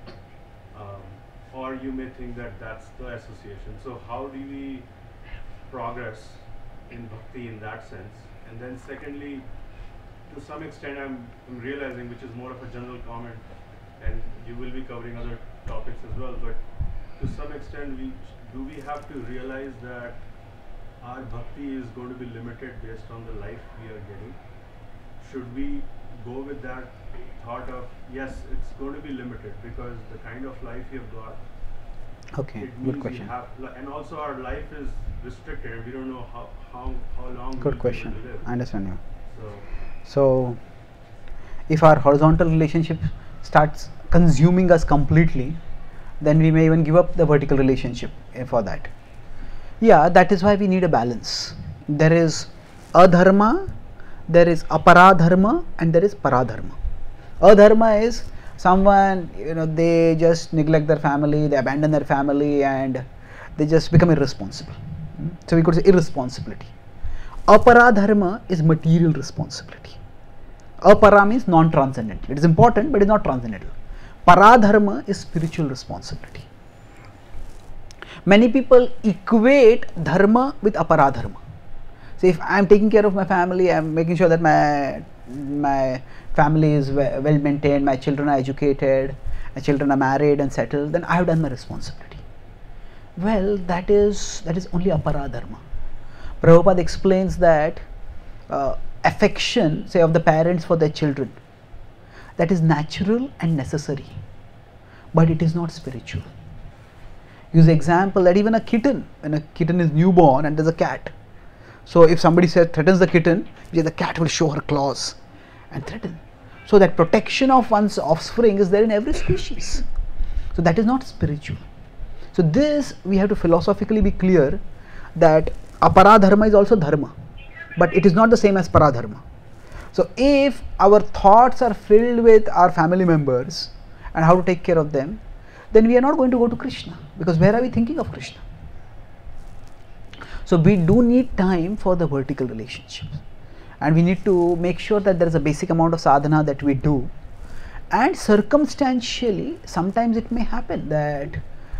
or you may think that that's the association. So how do we progress in bhakti in that sense? And then secondly, to some extent I'm realizing, which is more of a general comment, and you will be covering other topics as well, but to some extent do we have to realize that our bhakti is going to be limited based on the life we are getting? Should we go with that thought of, yes, it's going to be limited because the kind of life you've got, okay, it good means question. we have, and also our life is restricted. We don't know how long Good we'll be question. able to live. I understand you. So So, if our horizontal relationship starts consuming us completely, then we may even give up the vertical relationship for that. Yeah, that is why we need a balance. There is adharma, there is aparadharma, and there is paradharma. Adharma is someone, they just neglect their family, they abandon their family, and they just become irresponsible. So we could say irresponsibility. Aparadharma is material responsibility. Apara means non-transcendental. It is important, but it is not transcendental. Paradharma is spiritual responsibility. Many people equate dharma with aparadharma. So if I am taking care of my family, I am making sure that my family is well maintained, my children are educated, my children are married and settled, then I have done my responsibility. Well, that is only aparadharma. Prabhupada explains that affection, say, of the parents for their children, that is natural and necessary, but it is not spiritual. Use the example that even a kitten, when a kitten is newborn and there's a cat, so if somebody threatens the kitten, the cat will show her claws and threaten. So that protection of one's offspring is there in every species. So that is not spiritual. So this we have to philosophically be clear that aparadharma is also dharma, but it is not the same as paradharma. So if our thoughts are filled with our family members and how to take care of them, then we are not going to go to Krishna, because where are we thinking of Krishna? So we do need time for the vertical relationships, and we need to make sure that there is a basic amount of sadhana that we do, and circumstantially sometimes it may happen that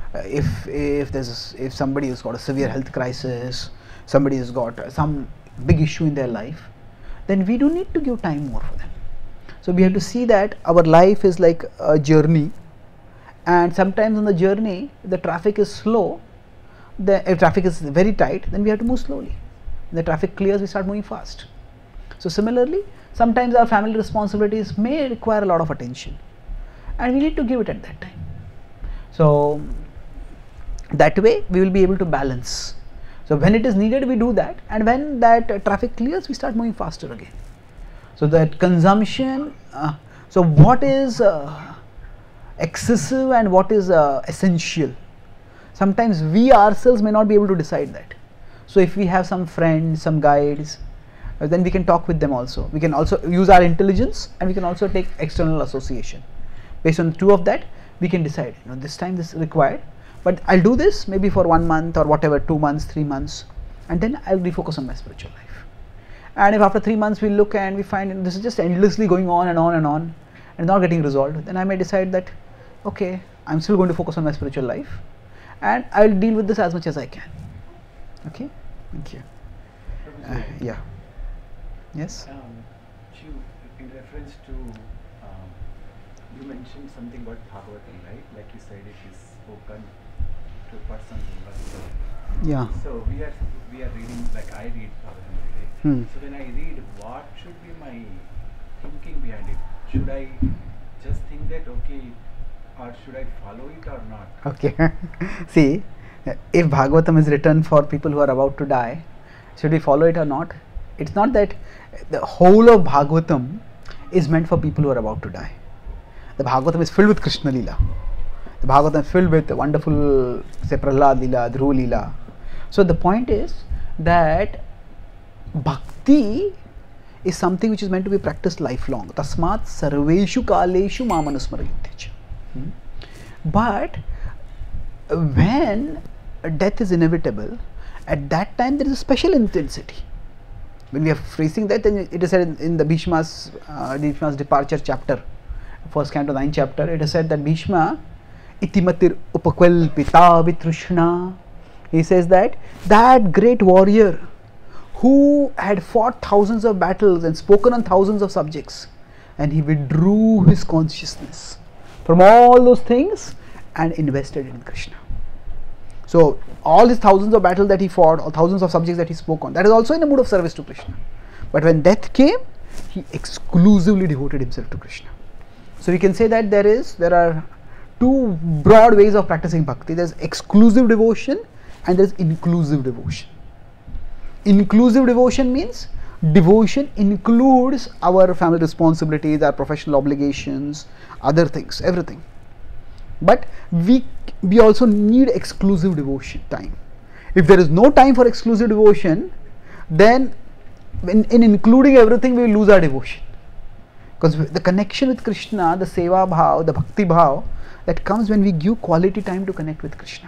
if somebody has got a severe health crisis, somebody has got some big issue in their life, then we do need to give time more for them. So we have to see that our life is like a journey, and sometimes on the journey the traffic is slow. If traffic is very tight, then we have to move slowly. When the traffic clears, we start moving fast. So similarly, sometimes our family responsibilities may require a lot of attention, and we need to give it at that time. So that way we will be able to balance. So when it is needed, we do that, and when that traffic clears, we start moving faster again. So that consumption, so what is excessive and what is essential? Sometimes we ourselves may not be able to decide that. So if we have some friends, some guides, then we can talk with them also. We can also use our intelligence, and we can also take external association. Based on the two of that, we can decide, this time this is required. But I'll do this maybe for 1 month or whatever, 2 months, 3 months, and then I'll refocus on my spiritual life. And if after 3 months we look and we find this is just endlessly going on and on and on and not getting resolved, then I may decide that, okay, I'm still going to focus on my spiritual life and I'll deal with this as much as I can. Okay, thank you. Yeah. Yes? In reference to, you mentioned something about Bhagavatam, right? Like you said, it is spoken to a person who was. Yeah. So we are reading, like I read Bhagavatam every day. So when I read, what should be my thinking behind it? Should I just think that, okay, or should I follow it or not? Okay. See, if Bhagavatam is written for people who are about to die, should we follow it or not? It's not that the whole of Bhagavatam is meant for people who are about to die. The Bhagavatam is filled with Krishna Leela. The Bhagavatam is filled with wonderful, say, Prahlad Leela, Dhruv Leela. So the point is that bhakti is something which is meant to be practiced lifelong. Tasmat sarveshu kaleshu mamanusmarayutecha. But when death is inevitable, at that time there is a special intensity. When we are facing that, then it is said in the Bhishma's departure chapter, first canto 9th chapter, it is said that Bhishma itimatir upakwalpita vitrushna. He says that great warrior who had fought thousands of battles and spoken on thousands of subjects, and he withdrew his consciousness from all those things and invested in Krishna. So all his thousands of battles that he fought, or thousands of subjects that he spoke on, that is also in a mood of service to Krishna. But when death came, he exclusively devoted himself to Krishna. So we can say that there are two broad ways of practicing bhakti. There is exclusive devotion and there is inclusive devotion. Inclusive devotion means devotion includes our family responsibilities, our professional obligations, other things, everything. But we also need exclusive devotion time. If there is no time for exclusive devotion, then in including everything we will lose our devotion. Because the connection with Krishna, the seva bhav, the bhakti bhav, that comes when we give quality time to connect with Krishna.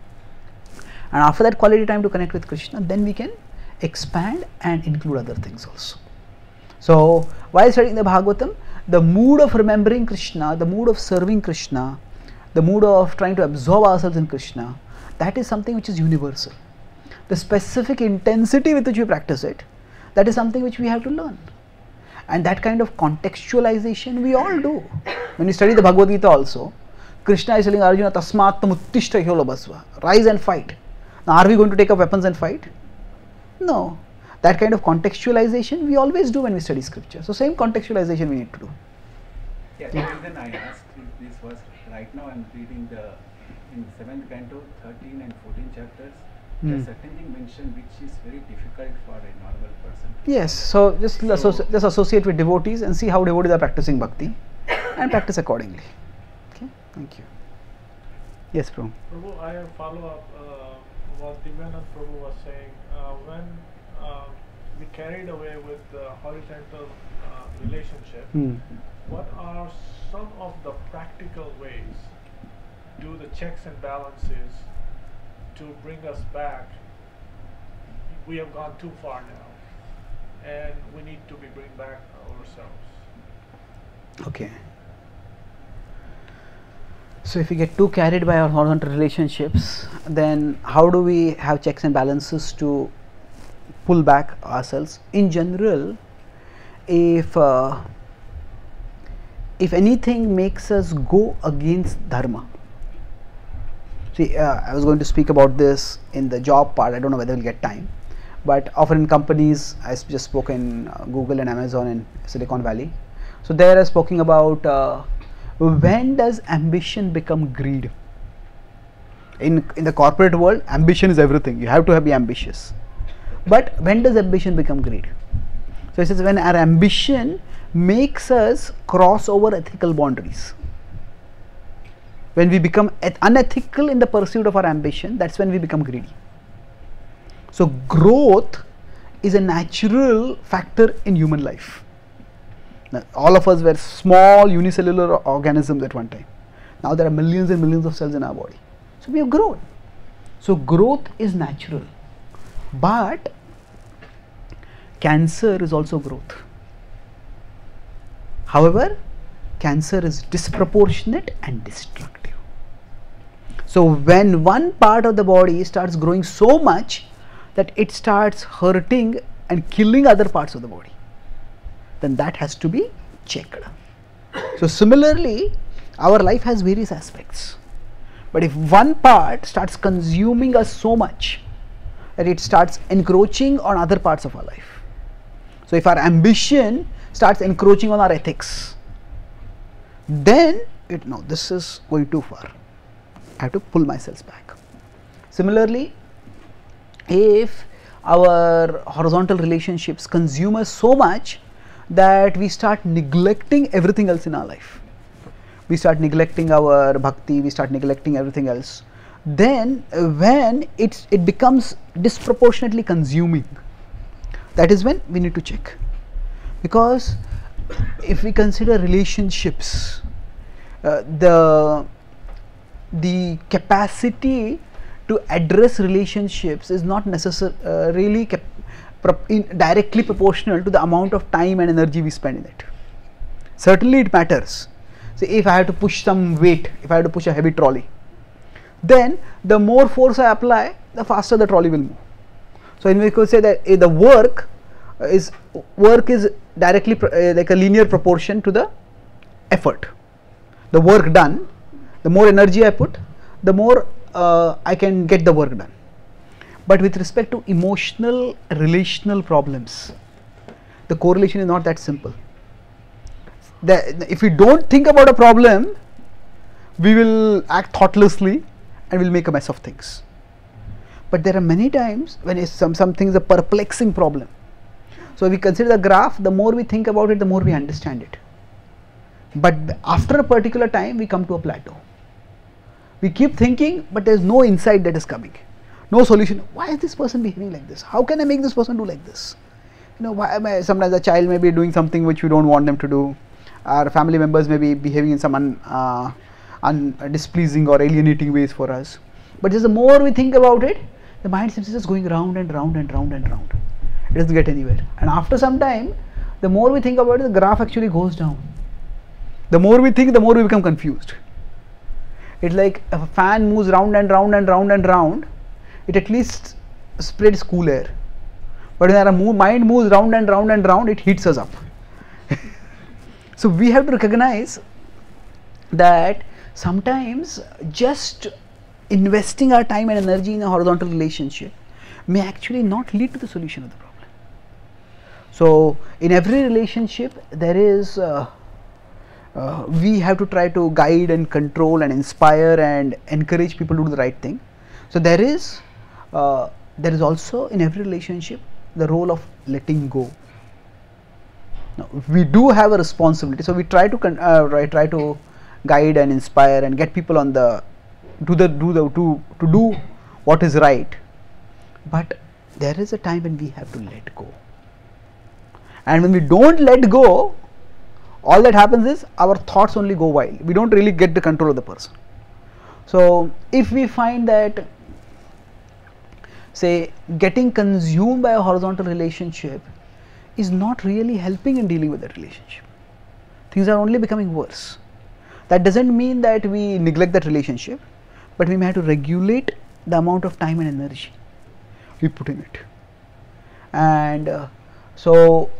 And after that quality time to connect with Krishna, then we can expand and include other things also. So while studying the Bhagavatam, the mood of remembering Krishna, the mood of serving Krishna, the mood of trying to absorb ourselves in Krishna, that is something which is universal. The specific intensity with which we practice it, that is something which we have to learn. And that kind of contextualization we all do. When we study the Bhagavad Gita also, Krishna is telling Arjuna, Tasmat tamuttishta hyolabhasva, rise and fight. Now are we going to take up weapons and fight? No. That kind of contextualization we always do when we study scripture. So same contextualization we need to do. Yeah, the reason I asked this was, right now I am reading in 7th canto, 13 and 14 chapters, there's certain thing mentioned which is very difficult for a normal person. Yes, so just associate with devotees and see how devotees are practicing bhakti and practice accordingly. Okay, thank you. Yes, Prabhu. Prabhu, I have follow up what Divyanand Prabhu was saying. When we carried away with the horizontal relationship, what are some of the practical ways, do the checks and balances to bring us back? We have gone too far now and we need to be bring back ourselves. Okay. So if we get too carried by our horizontal relationships, then how do we have checks and balances to pull back ourselves? In general, if anything makes us go against dharma, see, I was going to speak about this in the job part, I don't know whether we'll get time, but often in companies, I just spoke in Google and Amazon in Silicon Valley. So there I was speaking about when does ambition become greed? In the corporate world, ambition is everything, you have to be ambitious. But when does ambition become greed? So it says when our ambition makes us cross over ethical boundaries. When we become unethical in the pursuit of our ambition, that's when we become greedy. So growth is a natural factor in human life. Now, all of us were small unicellular organisms at one time. Now there are millions and millions of cells in our body. So we have grown. So growth is natural, but cancer is also growth. However, cancer is disproportionate and destructive. So when one part of the body starts growing so much that it starts hurting and killing other parts of the body, then that has to be checked. So similarly, our life has various aspects, but if one part starts consuming us so much that it starts encroaching on other parts of our life, so if our ambition starts encroaching on our ethics, then this is going too far. I have to pull myself back. Similarly, if our horizontal relationships consume us so much that we start neglecting everything else in our life, we start neglecting our bhakti, we start neglecting everything else, then when it becomes disproportionately consuming, that is when we need to check. Because if we consider relationships, the capacity to address relationships is not necessarily directly proportional to the amount of time and energy we spend in it. Certainly it matters. So if I have to push some weight, if I have to push a heavy trolley, then the more force I apply, the faster the trolley will move. So we could say that the work is directly like a linear proportion to the effort. The work done, the more energy I put, the more I can get the work done. But with respect to emotional, relational problems, the correlation is not that simple. If we don't think about a problem, we will act thoughtlessly and will make a mess of things. But there are many times when something is a perplexing problem. So if we consider the graph, the more we think about it, the more we understand it. But after a particular time, we come to a plateau. We keep thinking, but there is no insight that is coming, no solution. Why is this person behaving like this? How can I make this person do like this? Why sometimes a child may be doing something which we don't want them to do. Our family members may be behaving in some displeasing or alienating ways for us. But just the more we think about it, the mind seems just going round and round and round and round. It doesn't get anywhere. And after some time, the more we think about it, the graph actually goes down. The more we think, the more we become confused. It's like if a fan moves round and round and round and round, it at least spreads cool air. But when our mind moves round and round and round, it heats us up. So we have to recognize that sometimes just investing our time and energy in a horizontal relationship may actually not lead to the solution of the problem. So in every relationship, there is we have to try to guide and control and inspire and encourage people to do the right thing. So there is also in every relationship the role of letting go. Now, we do have a responsibility, so we try to guide and inspire and get people on to do what is right. But there is a time when we have to let go, and when we don't let go, all that happens is our thoughts only go wild. We don't really get the control of the person. So if we find that, say, getting consumed by a horizontal relationship is not really helping in dealing with that relationship, things are only becoming worse. That doesn't mean that we neglect that relationship, but we may have to regulate the amount of time and energy we put in it. And so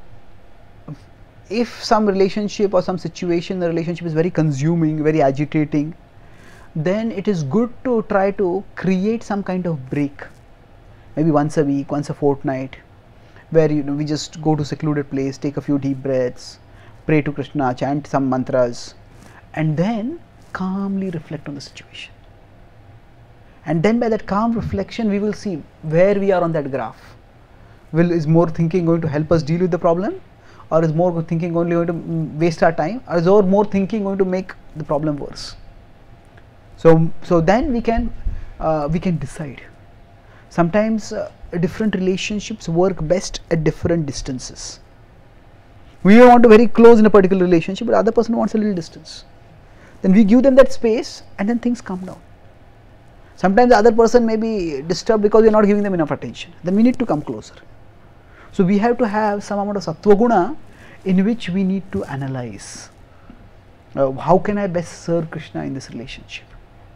if some relationship or some situation, the relationship is very consuming, very agitating, then it is good to try to create some kind of break, maybe once a week, once a fortnight, where we just go to secluded place, take a few deep breaths, pray to Krishna, chant some mantras, and then calmly reflect on the situation. And then by that calm reflection, we will see where we are on that graph. Is more thinking going to help us deal with the problem, or is more thinking only going to waste our time, or is more thinking going to make the problem worse? So then we can decide. Sometimes different relationships work best at different distances. We want to very close in a particular relationship, but the other person wants a little distance. Then we give them that space, and then things calm down. Sometimes the other person may be disturbed because we are not giving them enough attention. Then we need to come closer. So we have to have some amount of sattva guna in which we need to analyze. How can I best serve Krishna in this relationship?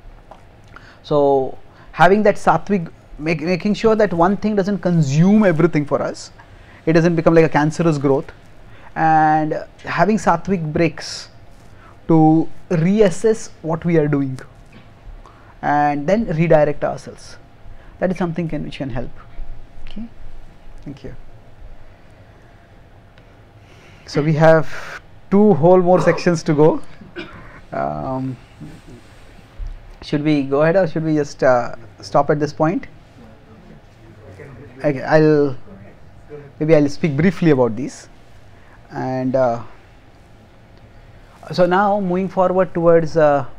So having that sattvic, making sure that one thing doesn't consume everything for us, it doesn't become like a cancerous growth, and having sattvic breaks to reassess what we are doing and then redirect ourselves. That is something which can help. Okay, thank you. So we have 2 whole more sections to go. Should we go ahead or should we just stop at this point? Okay, I'll speak briefly about these, and so now moving forward towards the.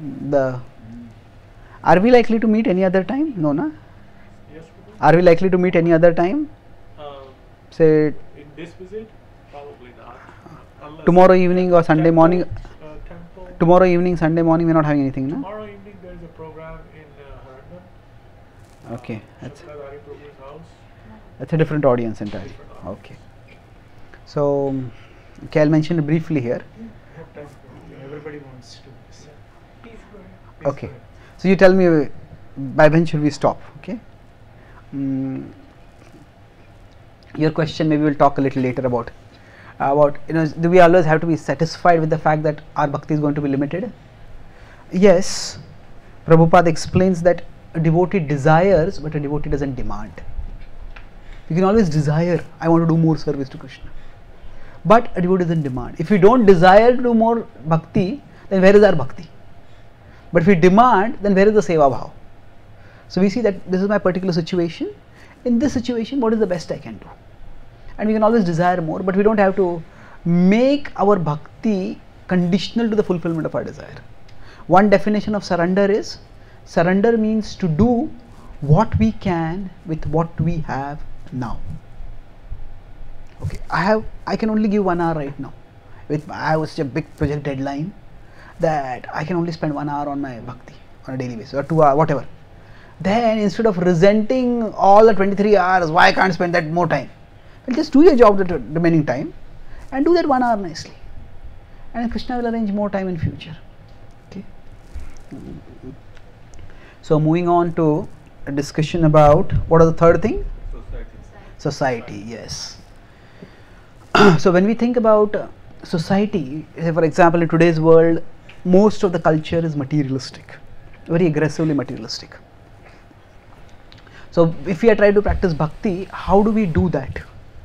Are we likely to meet any other time? No, na? Yes. Are we likely to meet any other time? Say In this visit, probably not. Unless tomorrow evening or Sunday morning. Temple. Tomorrow evening, Sunday morning, we're not having anything, no? Tomorrow evening there is a program in Harandam. Okay, that's Shastric Prabhu's house. a different audience entirely. Okay. So, okay, I'll mention it briefly here. Everybody wants to. Okay. So you tell me by when should we stop? Okay. Your question maybe we'll talk a little later about do we always have to be satisfied with the fact that our bhakti is going to be limited? Yes. Prabhupada explains that a devotee desires but a devotee doesn't demand. You can always desire, I want to do more service to Krishna, but a devotee doesn't demand. If we don't desire to do more bhakti, then where is our bhakti? But if we demand, then where is the seva bhav? So we see that this is my particular situation. In this situation, what is the best I can do? And we can always desire more, but we don't have to make our bhakti conditional to the fulfillment of our desire. One definition of surrender is, surrender means to do what we can with what we have now. Okay, I can only give 1 hour right now. I have such a big project deadline that I can only spend 1 hour on my bhakti on a daily basis, or 2 hours, whatever. Then instead of resenting all the 23 hours, why I can't spend that more time? Well, just do your job the remaining time and do that 1 hour nicely. And Krishna will arrange more time in future. Okay. So moving on to a discussion about, what is the third thing? Society, yes. So when we think about society, for example, in today's world, most of the culture is materialistic, very aggressively materialistic. So if we are trying to practice bhakti, how do we do that?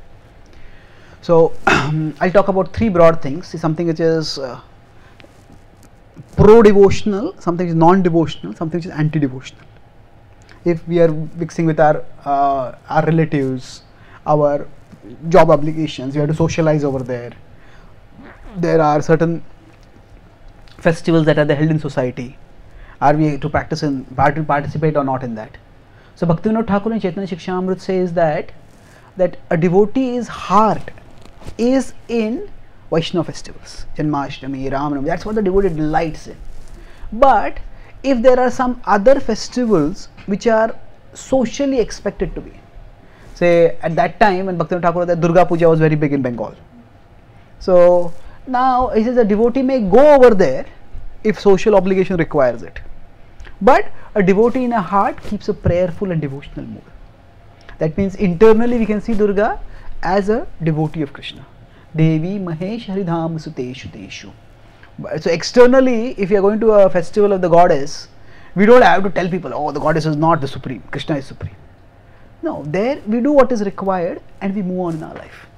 So I'll talk about 3 broad things. Something which is pro-devotional, something which is non-devotional, something which is anti-devotional. If we are mixing with our relatives, our job obligations, we have to socialize over there. There are certain festivals that are held in society. Are we to participate or not in that? So Bhaktivinoda Thakur in Chaitanya Shikshamrut says that a devotee's heart is in Vaishnava festivals, Janmashtami, Ramanavami. That's what the devotee delights in. But if there are some other festivals which are socially expected to be, say at that time when Bhaktivinoda Thakur, the Durga Puja was very big in Bengal. So now he says a devotee may go over there if social obligation requires it. But a devotee in a heart keeps a prayerful and devotional mood. That means internally we can see Durga as a devotee of Krishna. Devi Mahesh Haridham Suteshu Teshu. So externally, if you are going to a festival of the goddess, we don't have to tell people, oh, the goddess is not the supreme, Krishna is supreme. No, there we do what is required and we move on in our life.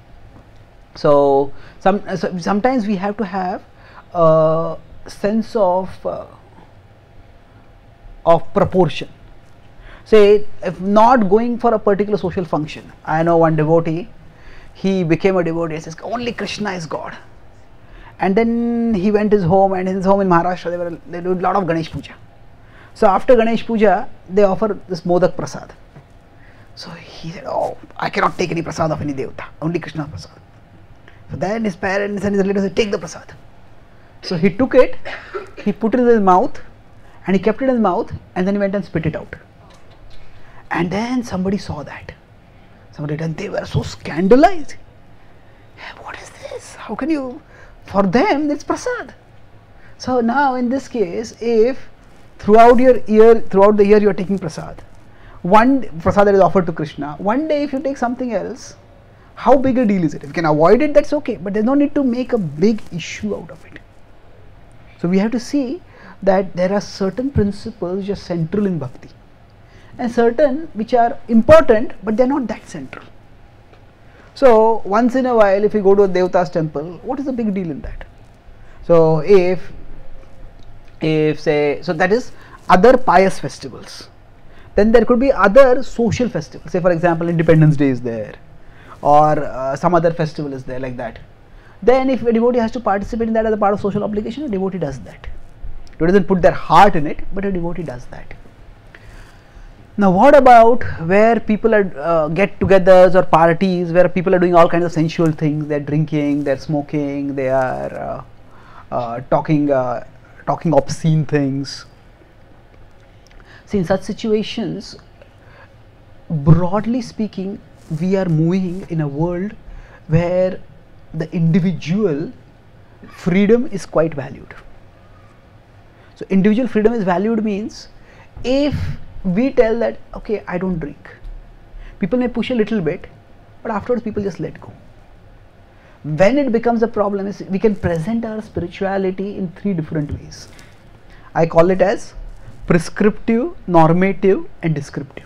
So sometimes we have to have a sense of proportion. Say, if not going for a particular social function, I know one devotee, he became a devotee and says only Krishna is God, and then he went his home, and in his home in Maharashtra they do a lot of Ganesh Puja. So after Ganesh Puja they offer this Modak Prasad. So he said, oh, I cannot take any prasad of any devata, only Krishna prasad. So then his parents and his relatives said, take the prasad. So he took it, he put it in his mouth, and he kept it in his mouth, and then he went and spit it out. And then somebody saw that. And they were so scandalized. What is this? How can you? For them, it's prasad. So now in this case, if throughout the year you are taking prasad, one prasad that is offered to Krishna, one day if you take something else, how big a deal is it? If you can avoid it, that's okay, but there's no need to make a big issue out of it. So we have to see that there are certain principles which are central in bhakti, and certain which are important but they are not that central. So once in a while if you go to a Devata's temple, what is the big deal in that? So if say, so that is other pious festivals. Then there could be other social festivals, say for example Independence Day is there, or some other festival is there like that. Then if a devotee has to participate in that as a part of social obligation, a devotee does that. He doesn't put their heart in it, but a devotee does that. Now what about where people are get-togethers or parties where people are doing all kinds of sensual things? They are drinking, they are smoking, they are talking obscene things. See, in such situations, broadly speaking, we are moving in a world where the individual freedom is quite valued. So individual freedom is valued means, if we tell that okay, I don't drink, people may push a little bit, but afterwards people just let go. When it becomes a problem is we can present our spirituality in 3 different ways. I call it as prescriptive, normative and descriptive.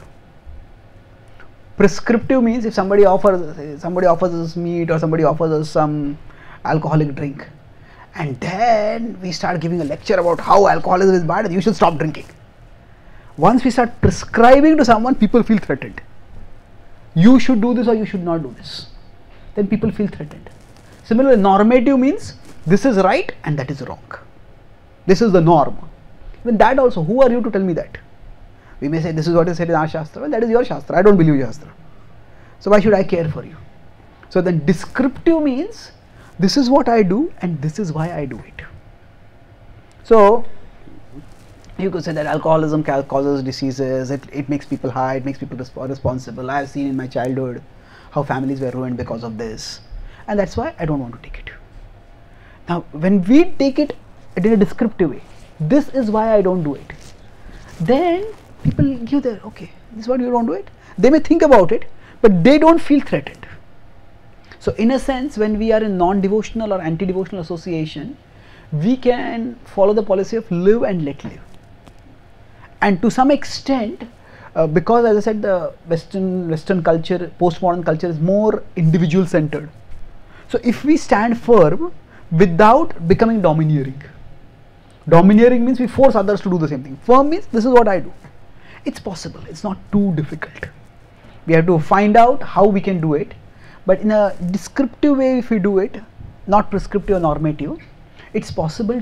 Prescriptive means if somebody offers us meat or somebody offers us some alcoholic drink, and then we start giving a lecture about how alcoholism is bad and you should stop drinking. Once we start prescribing to someone, people feel threatened. You should do this or you should not do this. Then people feel threatened. Similarly, normative means this is right and that is wrong. This is the norm. Even that also, who are you to tell me that? We may say this is what is said in our Shastra. Well, that is your Shastra. I don't believe your Shastra. So why should I care for you? So then descriptive means this is what I do and this is why I do it. So you could say that alcoholism causes diseases, it makes people high, it makes people responsible. I have seen in my childhood how families were ruined because of this, and that's why I don't want to take it. Now when we take it in a descriptive way, this is why I don't do it, then people give their okay, this is why you don't do it. They may think about it, but they don't feel threatened. So in a sense, when we are in non-devotional or anti-devotional association, we can follow the policy of live and let live. And to some extent, because as I said, the Western culture, postmodern culture is more individual centered. So if we stand firm without becoming domineering. Domineering means we force others to do the same thing. Firm means this is what I do. It's possible, it's not too difficult. We have to find out how we can do it, but in a descriptive way if we do it, not prescriptive or normative, it's possible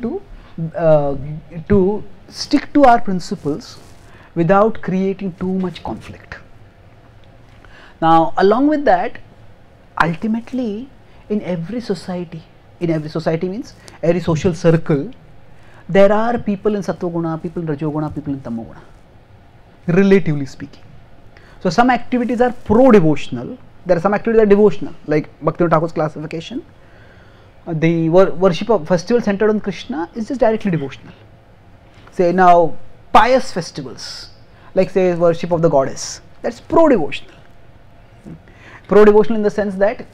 to stick to our principles without creating too much conflict. Now along with that, ultimately in every society means every social circle, there are people in Sattva-guna, people in Rajo-guna, people in Tamo-guna, relatively speaking. So some activities are pro-devotional, there are some activities that are devotional, like Bhaktivinoda Thakur's classification. The worship of festival centered on Krishna is just directly devotional. Say now pious festivals, like say worship of the goddess, that's pro-devotional. Pro-devotional in the sense that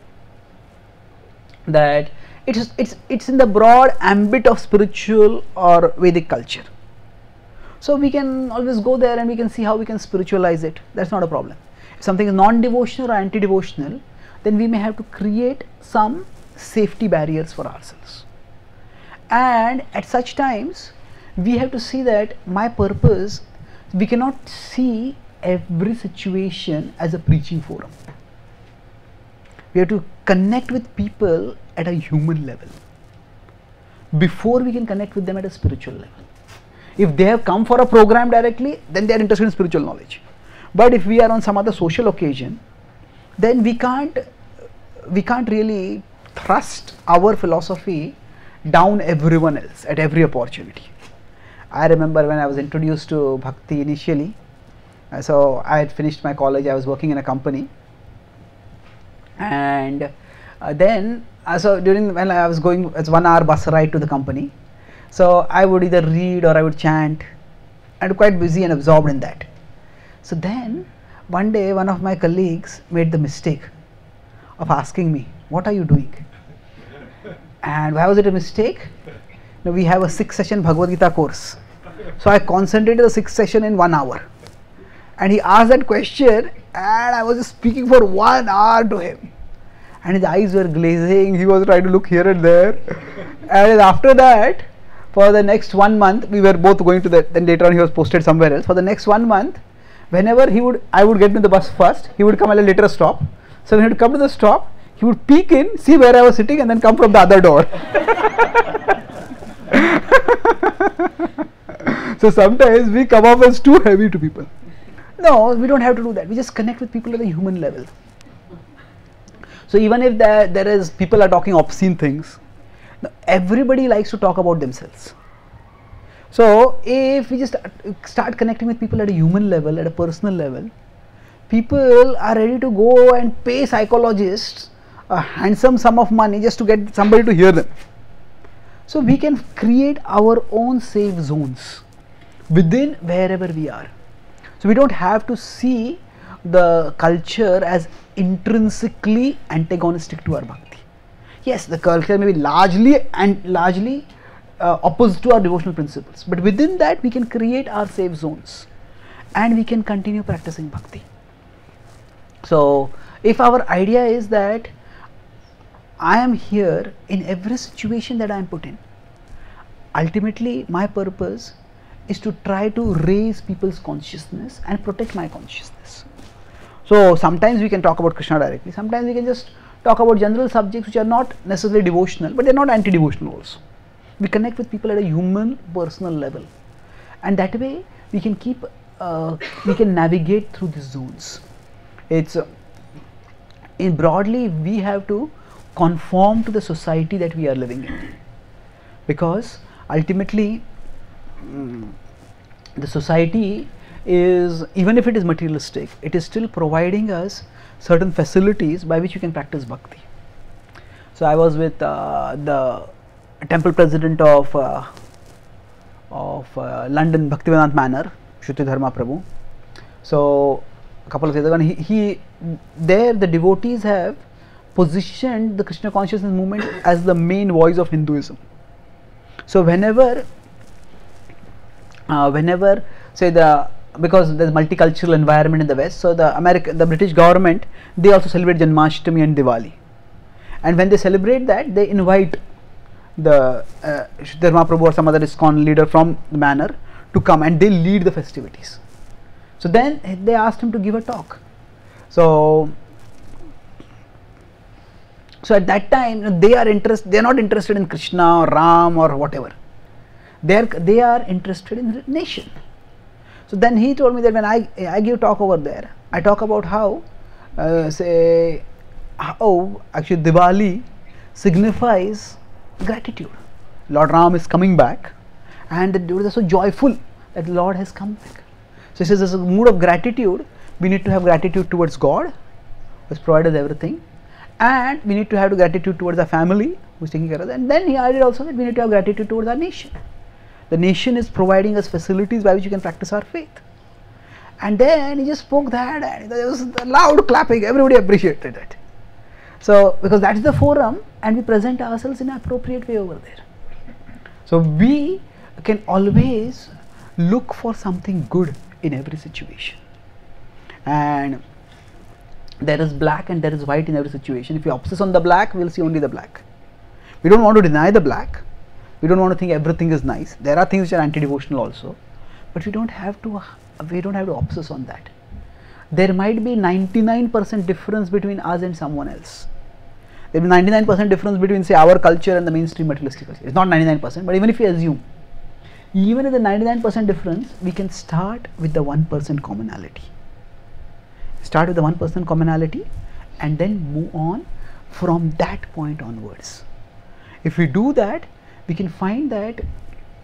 it's in the broad ambit of spiritual or Vedic culture. So we can always go there and we can see how we can spiritualize it. That's not a problem. If something is non-devotional or anti-devotional, then we may have to create some safety barriers for ourselves. And at such times, we have to see that my purpose, we cannot see every situation as a preaching forum. We have to connect with people at a human level before we can connect with them at a spiritual level. If they have come for a program directly, then they are interested in spiritual knowledge. But if we are on some other social occasion, then we can't really thrust our philosophy down everyone else at every opportunity. I remember when I was introduced to Bhakti initially, so I had finished my college, I was working in a company, and then so during when I was going, it's 1 hour bus ride to the company, so I would either read or I would chant, and quite busy and absorbed in that. So then one day one of my colleagues made the mistake of asking me, what are you doing? And why was it a mistake? Now we have a 6-session Bhagavad Gita course, so I concentrated the 6th session in 1 hour, and he asked that question and I was just speaking for 1 hour to him, and his eyes were glazing, he was trying to look here and there, and after that for the next 1 month we were both going to the, then later on he was posted somewhere else. For the next 1 month, whenever I would get into the bus first, he would come at a later stop, so when he would come to the stop, he would peek in, see where I was sitting, and then come from the other door. So sometimes we come off as too heavy to people. No, we don't have to do that. We just connect with people at a human level. So even if there is people are talking obscene things, everybody likes to talk about themselves. So if we just start connecting with people at a human level, at a personal level, people are ready to go and pay psychologists a handsome sum of money just to get somebody to hear them. So we can create our own safe zones within wherever we are. So we don't have to see the culture as intrinsically antagonistic to our bhakti. Yes, the culture may be largely opposite to our devotional principles, but within that we can create our safe zones and we can continue practicing bhakti. So if our idea is that I am here in every situation that I am put in, ultimately my purpose is to try to raise people's consciousness and protect my consciousness. So sometimes we can talk about Krishna directly, sometimes we can just talk about general subjects which are not necessarily devotional, but they are not anti-devotional also. We connect with people at a human personal level, and that way we can keep we can navigate through these zones. It's in broadly we have to conform to the society that we are living in, because ultimately the society is, even if it is materialistic, it is still providing us certain facilities by which you can practice bhakti. So I was with the temple president of London Bhaktivedanta Manor, Shruti Dharma Prabhu. So a couple of years ago, and there the devotees have positioned the Krishna consciousness movement as the main voice of Hinduism. So whenever say because there is multicultural environment in the West, so the British government, they also celebrate Janmashtami and Diwali, and when they celebrate that, they invite the Dharma Prabhu or some other ISKCON leader from the manor to come and they lead the festivities. So then they asked him to give a talk. So at that time they are not interested in Krishna or Ram or whatever. They are interested in the nation. So then he told me that when I give talk over there, I talk about how actually Diwali signifies gratitude. Lord Ram is coming back, and the devotees are so joyful that the Lord has come back. So he says, as a mood of gratitude, we need to have gratitude towards God, who has provided everything, and we need to have gratitude towards our family, who is taking care of that. And then he added also that we need to have gratitude towards our nation. The nation is providing us facilities by which we can practice our faith. And then he just spoke that, and there was loud clapping. Everybody appreciated it. So because that is the forum, and we present ourselves in an appropriate way over there. So we can always look for something good in every situation, and there is black and there is white in every situation. If you obsess on the black, we will see only the black. We don't want to deny the black. We don't want to think everything is nice. There are things which are anti-devotional also, but we don't have to obsess on that. There might be 99% difference between us and someone else. There will be 99% difference between, say, our culture and the mainstream materialistic culture. It's not 99%, but even if we assume, even in the 99% difference, we can start with the 1% commonality. Start with the 1% commonality and then move on from that point onwards. If we do that, we can find that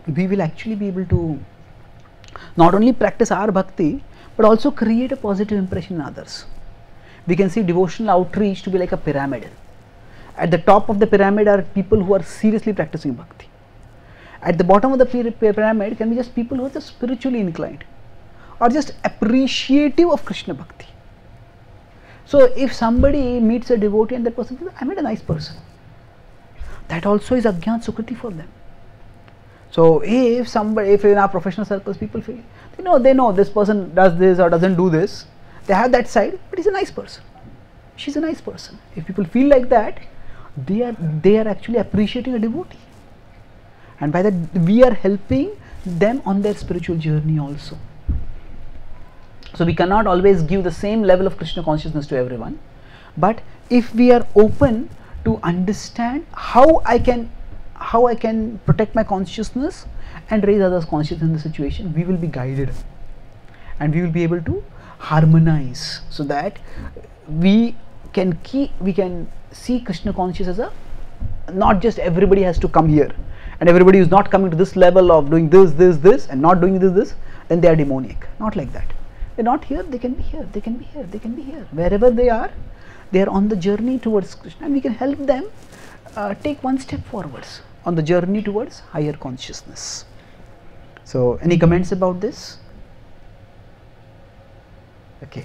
we will actually be able to not only practice our bhakti, but also create a positive impression in others. We can see devotional outreach to be like a pyramid. At the top of the pyramid are people who are seriously practicing bhakti. At the bottom of the pyramid can be just people who are just spiritually inclined or just appreciative of Krishna bhakti. So if somebody meets a devotee and that person says, I met a nice person, that also is Ajnat Sukriti for them. So if in our professional circles people feel, they know this person does this or doesn't do this, they have that side, but he's a nice person, she's a nice person. If people feel like that, they are actually appreciating a devotee, and by that we are helping them on their spiritual journey also. So we cannot always give the same level of Krishna consciousness to everyone, but if we are open to understand how I can protect my consciousness and raise others' consciousness in the situation, we will be guided and we will be able to harmonize, so that we can see Krishna consciousness as not just everybody has to come here, and everybody who is not coming to this level of doing this and not doing this, then they are demoniac. Not like that. They are not here, they can be here, they can be here, they can be here. Wherever they are on the journey towards Krishna, and we can help them take one step forwards on the journey towards higher consciousness. So any comments about this? Okay,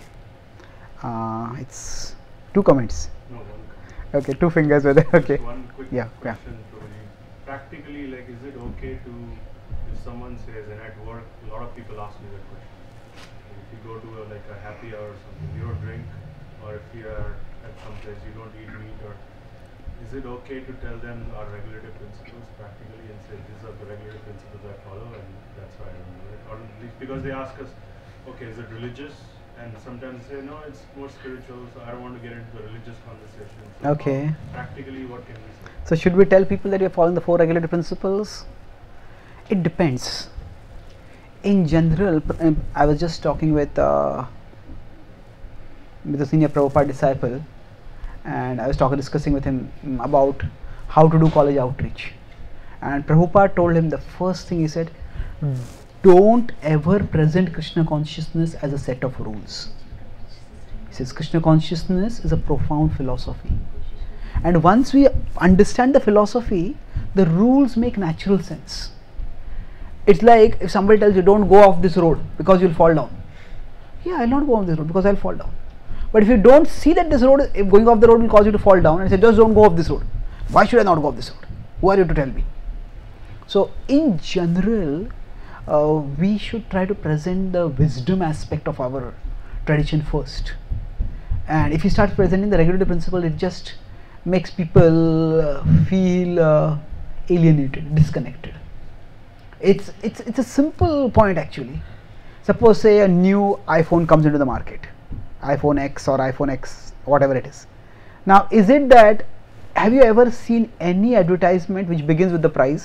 it's 2 comments. No, one. Okay, 2 fingers were there. Okay. One quick question to you. Practically, like, is it okay to, if someone says, and at work, a lot of people ask me that question. If you go to a happy hour or something, you don't drink, or if you are at some place, you don't eat meat, or is it okay to tell them our regulative principles practically and say these are the regulative principles I follow and that's why I don't do it? Or at least because they ask us, okay, is it religious? And sometimes say, no, it's more spiritual, so I don't want to get into the religious conversation. So okay. Practically, what can we say? So should we tell people that we are following the 4 regulative principles? It depends. In general, I was just talking with a senior Prabhupada disciple, and I was discussing with him about how to do college outreach. And Prabhupada told him the first thing he said, don't ever present Krishna consciousness as a set of rules. He says Krishna consciousness is a profound philosophy, and once we understand the philosophy, the rules make natural sense. It's like if somebody tells you don't go off this road because you'll fall down. Yeah, I'll not go off this road because I'll fall down. But if you don't see that this road, if going off the road will cause you to fall down, and say just don't go off this road, why should I not go off this road? Who are you to tell me? So in general, we should try to present the wisdom aspect of our tradition first, and if you start presenting the regulative principle, it just makes people feel alienated, disconnected. It's a simple point actually. Suppose say a new iPhone comes into the market, iPhone X or iPhone X, whatever it is. Now is it that, have you ever seen any advertisement which begins with the price?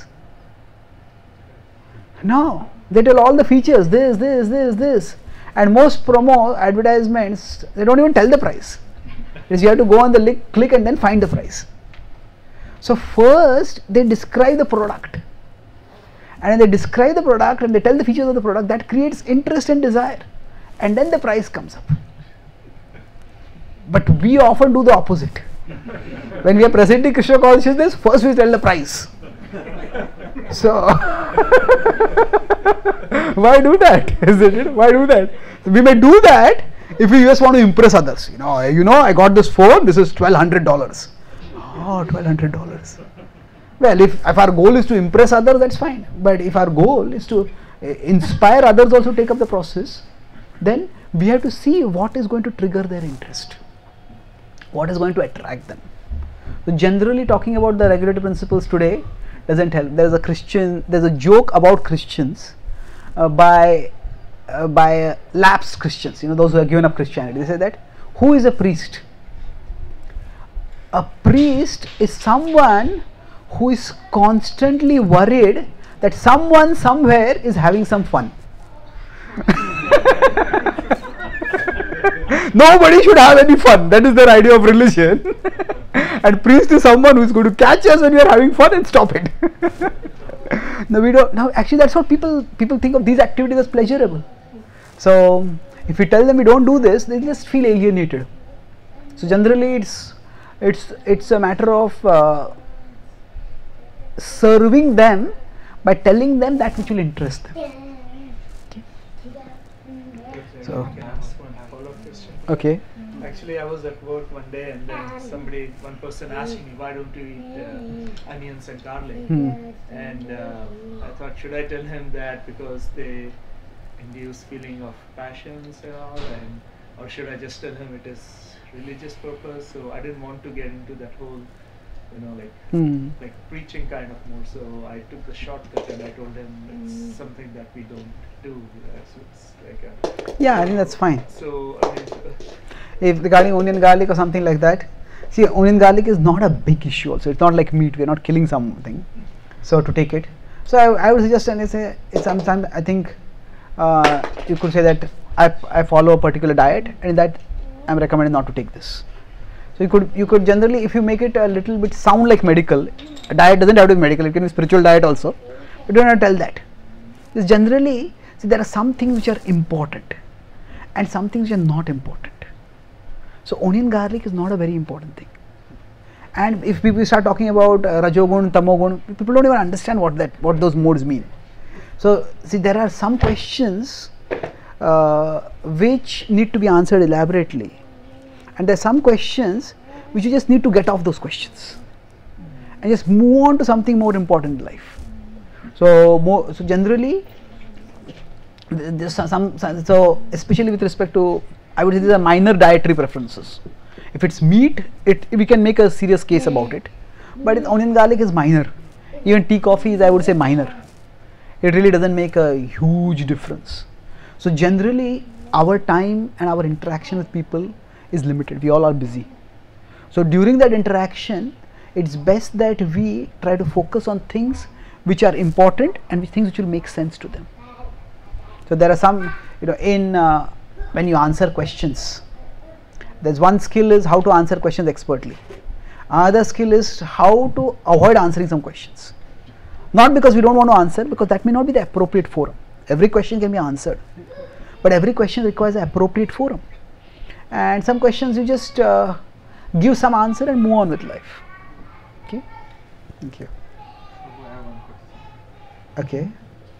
No, they tell all the features, this, and most promo advertisements, they don't even tell the price. You have to go on the link, click and then find the price. So first they describe the product, and when they describe the product and they tell the features of the product, that creates interest and desire, and then the price comes up. But we often do the opposite. When we are presenting Krishna consciousness, first we tell the price. So why do that? Isn't it? Why do that? So we may do that if we just want to impress others. You know, I got this phone. This is $1,200. Oh, $1,200. Well, if our goal is to impress others, that's fine. But if our goal is to inspire others also to take up the process, then we have to see what is going to trigger their interest, what is going to attract them. So generally talking about the regulative principles today doesn't help. There's a joke about Christians by lapsed Christians, those who have given up Christianity. They say that, who is a priest? A priest is someone who is constantly worried that someone somewhere is having some fun. Nobody should have any fun. That is their idea of religion. And priest is someone who is going to catch us when we are having fun and stop it. No, we don't. No, actually, that's what people think of these activities as pleasurable. So, if we tell them we don't do this, they just feel alienated. So, generally, it's a matter of serving them by telling them that which will interest them. So, can I ask one follow-up question? okay. Actually, I was at work one day and then one person asked me, why don't you eat onions and garlic? And I thought, should I tell him that because they induce feeling of passions and all, or should I just tell him it is religious purpose? So I didn't want to get into that whole, like preaching kind of mode. So I took the shortcut and I told him it's something that we don't do. So it's like yeah, I think that's fine. So I mean, if regarding onion garlic or something like that, see, onion garlic is not a big issue also. It's not like meat. We're not killing something. So to take it. So I would suggest, and say it's sometimes I think you could say that I follow a particular diet and that I'm recommended not to take this. So you could generally, if you make it a little bit sound like medical, a diet doesn't have to be medical. It can be spiritual diet also. But you don't have to tell that. It's generally, see, there are some things which are important and some things which are not important. So onion garlic is not a very important thing. And if people start talking about Rajogun, Tamogun, people don't even understand what those modes mean. So see, there are some questions which need to be answered elaborately, and there are some questions which you just need to get off those questions and just move on to something more important in life. So generally, so especially with respect to, I would say these are minor dietary preferences. If it's meat, we can make a serious case about it, but onion garlic is minor. Even tea, coffee is, I would say, minor. It really doesn't make a huge difference. So generally, our time and our interaction with people is limited. We all are busy. So during that interaction, it's best that we try to focus on things which are important and things which will make sense to them. So there are some, when you answer questions, there's one skill is how to answer questions expertly. Another skill is how to avoid answering some questions. Not because we don't want to answer, because that may not be the appropriate forum. Every question can be answered, but every question requires an appropriate forum. And some questions you just give some answer and move on with life. Okay, thank you. I have one question. Okay.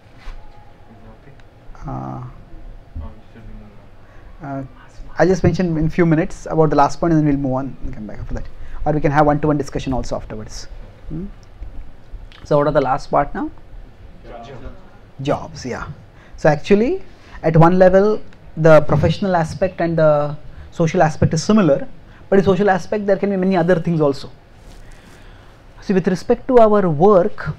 I just mentioned in few minutes about the last point and then we'll move on and come back after that. Or we can have one-to-one discussion also afterwards. So what are the last part now? Jobs, yeah. So actually at one level the professional aspect and the social aspect is similar, but in social aspect there can be many other things also. See, with respect to our work,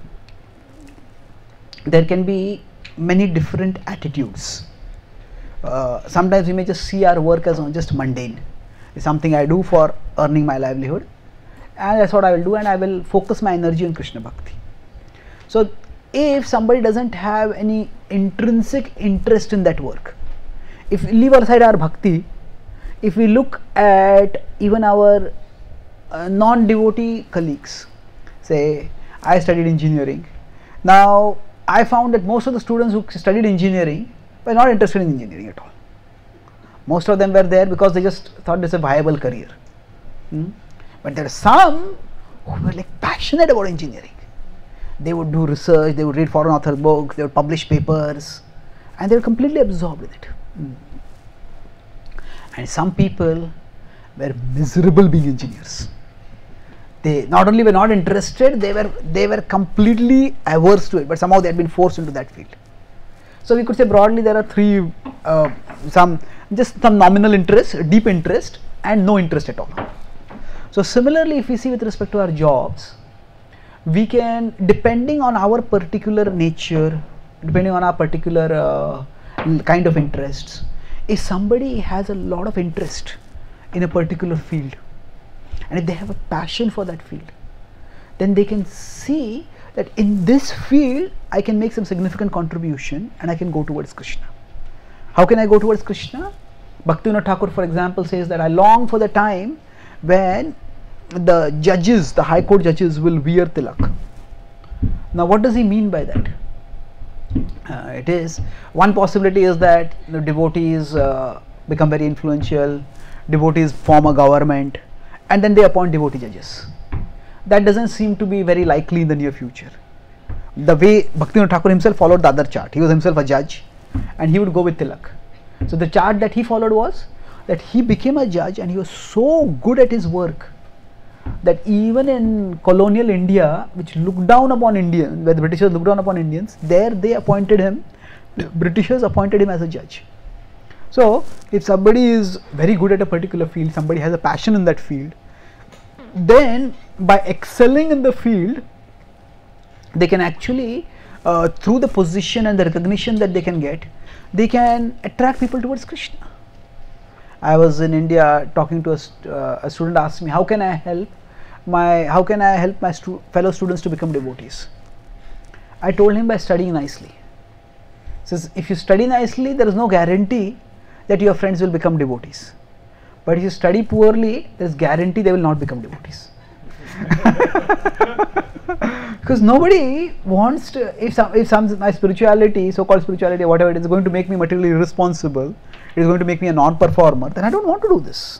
there can be many different attitudes. Sometimes we may just see our work as just mundane. It's something I do for earning my livelihood, and that's what I will do, and I will focus my energy on Krishna Bhakti. So if somebody doesn't have any intrinsic interest in that work, if we leave aside our bhakti, if we look at even our non-devotee colleagues, say I studied engineering. Now I found that most of the students who studied engineering were not interested in engineering at all. Most of them were there because they just thought it's a viable career. But there are some who were like passionate about engineering. They would do research, they would read foreign author books, they would publish papers, and they were completely absorbed with it. And some people were miserable being engineers. They not only were not interested, they were completely averse to it, but somehow they had been forced into that field. So we could say broadly there are three, some nominal interest, deep interest, and no interest at all. So similarly, if we see with respect to our jobs, we can, depending on our particular nature, depending on our particular kind of interests, if somebody has a lot of interest in a particular field, and if they have a passion for that field, then they can see that in this field I can make some significant contribution and I can go towards Krishna. How can I go towards Krishna? Bhaktivinoda Thakur, for example, says that I long for the time when the judges, the high court judges, will wear tilak. Now what does he mean by that? It is, one possibility is that the devotees become very influential, devotees form a government, and then they appoint devotee judges. That doesn't seem to be very likely in the near future. The way Bhaktivinoda Thakur himself followed the other chart, he was himself a judge and he would go with tilak. So the chart that he followed was that he became a judge and he was so good at his work that even in colonial India, which looked down upon Indians, where the Britishers looked down upon Indians, there they appointed him, the Britishers appointed him as a judge. So if somebody is very good at a particular field, somebody has a passion in that field, then by excelling in the field, they can actually, through the position and the recognition that they can get, they can attract people towards Krishna. I was in India talking to a student asked me, how can I help my fellow students to become devotees? I told him by studying nicely. Says if you study nicely, there is no guarantee that your friends will become devotees. But if you study poorly, there is guarantee they will not become devotees. Because nobody wants to, if my spirituality, so-called spirituality, whatever it is, going to make me materially irresponsible, it is going to make me a non-performer, then I don't want to do this.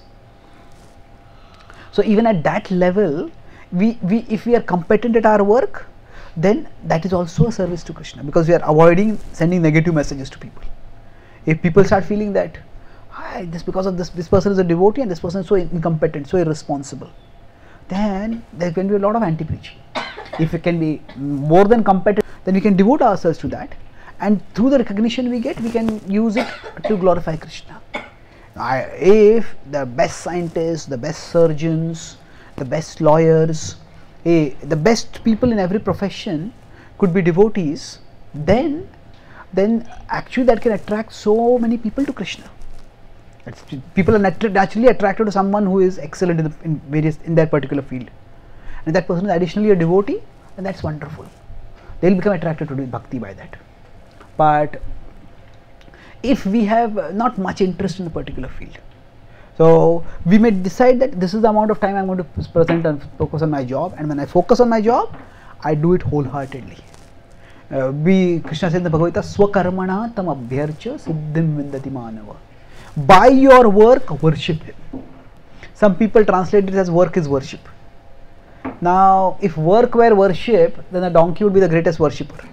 So even at that level, if we are competent at our work, then that is also a service to Krishna, because we are avoiding sending negative messages to people. If people start feeling that, just because of this person is a devotee and this person is so incompetent, so irresponsible, then there can be a lot of anti-preaching. If it can be more than competent, then we can devote ourselves to that, and through the recognition we get, we can use it to glorify Krishna. If the best scientists, the best surgeons, the best lawyers, the best people in every profession could be devotees, then actually that can attract so many people to Krishna. People are naturally attracted to someone who is excellent in that particular field. And if that person is additionally a devotee, then that's wonderful. They will become attracted to doing bhakti by that. But if we have not much interest in a particular field, so we may decide that this is the amount of time I am going to present and focus on my job, and when I focus on my job, I do it wholeheartedly. Krishna says in the Bhagavad Gita, Swakarmana tam abhyarcha siddhim vindati manava. By your work, worship him. Some people translate it as work is worship. Now, if work were worship, then a donkey would be the greatest worshipper.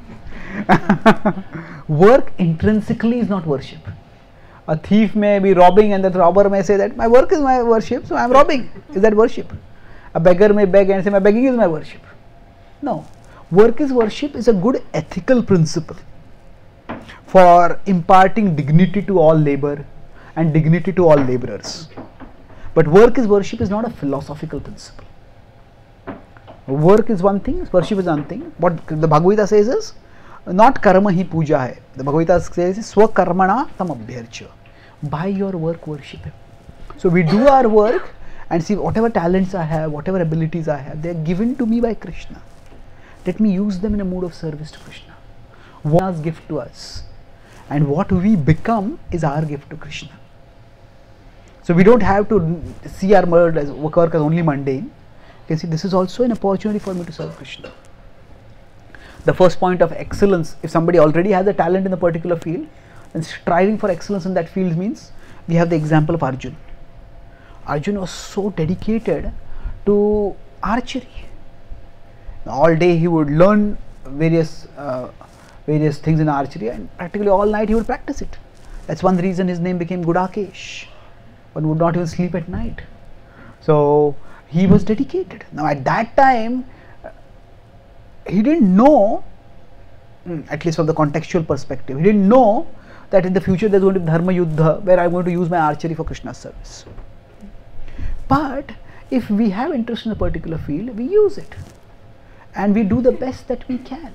Work intrinsically is not worship. A thief may be robbing and the robber may say that my work is my worship, so I am robbing. Is that worship? A beggar may beg and say my begging is my worship. No. Work is worship is a good ethical principle for imparting dignity to all labor and dignity to all laborers. But work is worship is not a philosophical principle. Work is one thing, worship is one thing. What the Bhagavad Gita says is, not karma hi puja hai. The Bhagavad Gita says, swa karmana tam abhyarcha. By your work, worship him. So we do our work and see whatever talents I have, whatever abilities I have, they are given to me by Krishna. Let me use them in a mood of service to Krishna. What is gift to us, and what we become is our gift to Krishna. So we don't have to see our work as only mundane. You can see this is also an opportunity for me to serve Krishna. The first point of excellence, if somebody already has a talent in a particular field, then striving for excellence in that field means, we have the example of Arjuna. Arjuna was so dedicated to archery. All day he would learn various things in archery, and practically all night he would practice it. That's one reason his name became Gudakesh. One would not even sleep at night. So he was dedicated. Now at that time, he didn't know, at least from the contextual perspective, he didn't know that in the future there is going to be Dharma Yuddha where I am going to use my archery for Krishna's service. But if we have interest in a particular field, we use it and we do the best that we can.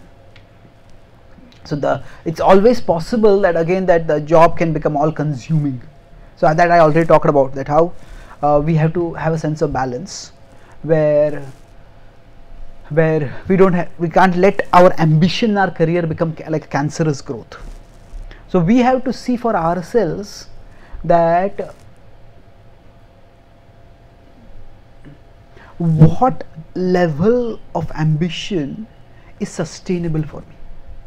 So it's always possible that again that the job can become all consuming. So that I already talked about, that how we have to have a sense of balance where we can't let our ambition in our career become like cancerous growth. So we have to see for ourselves that what level of ambition is sustainable for me.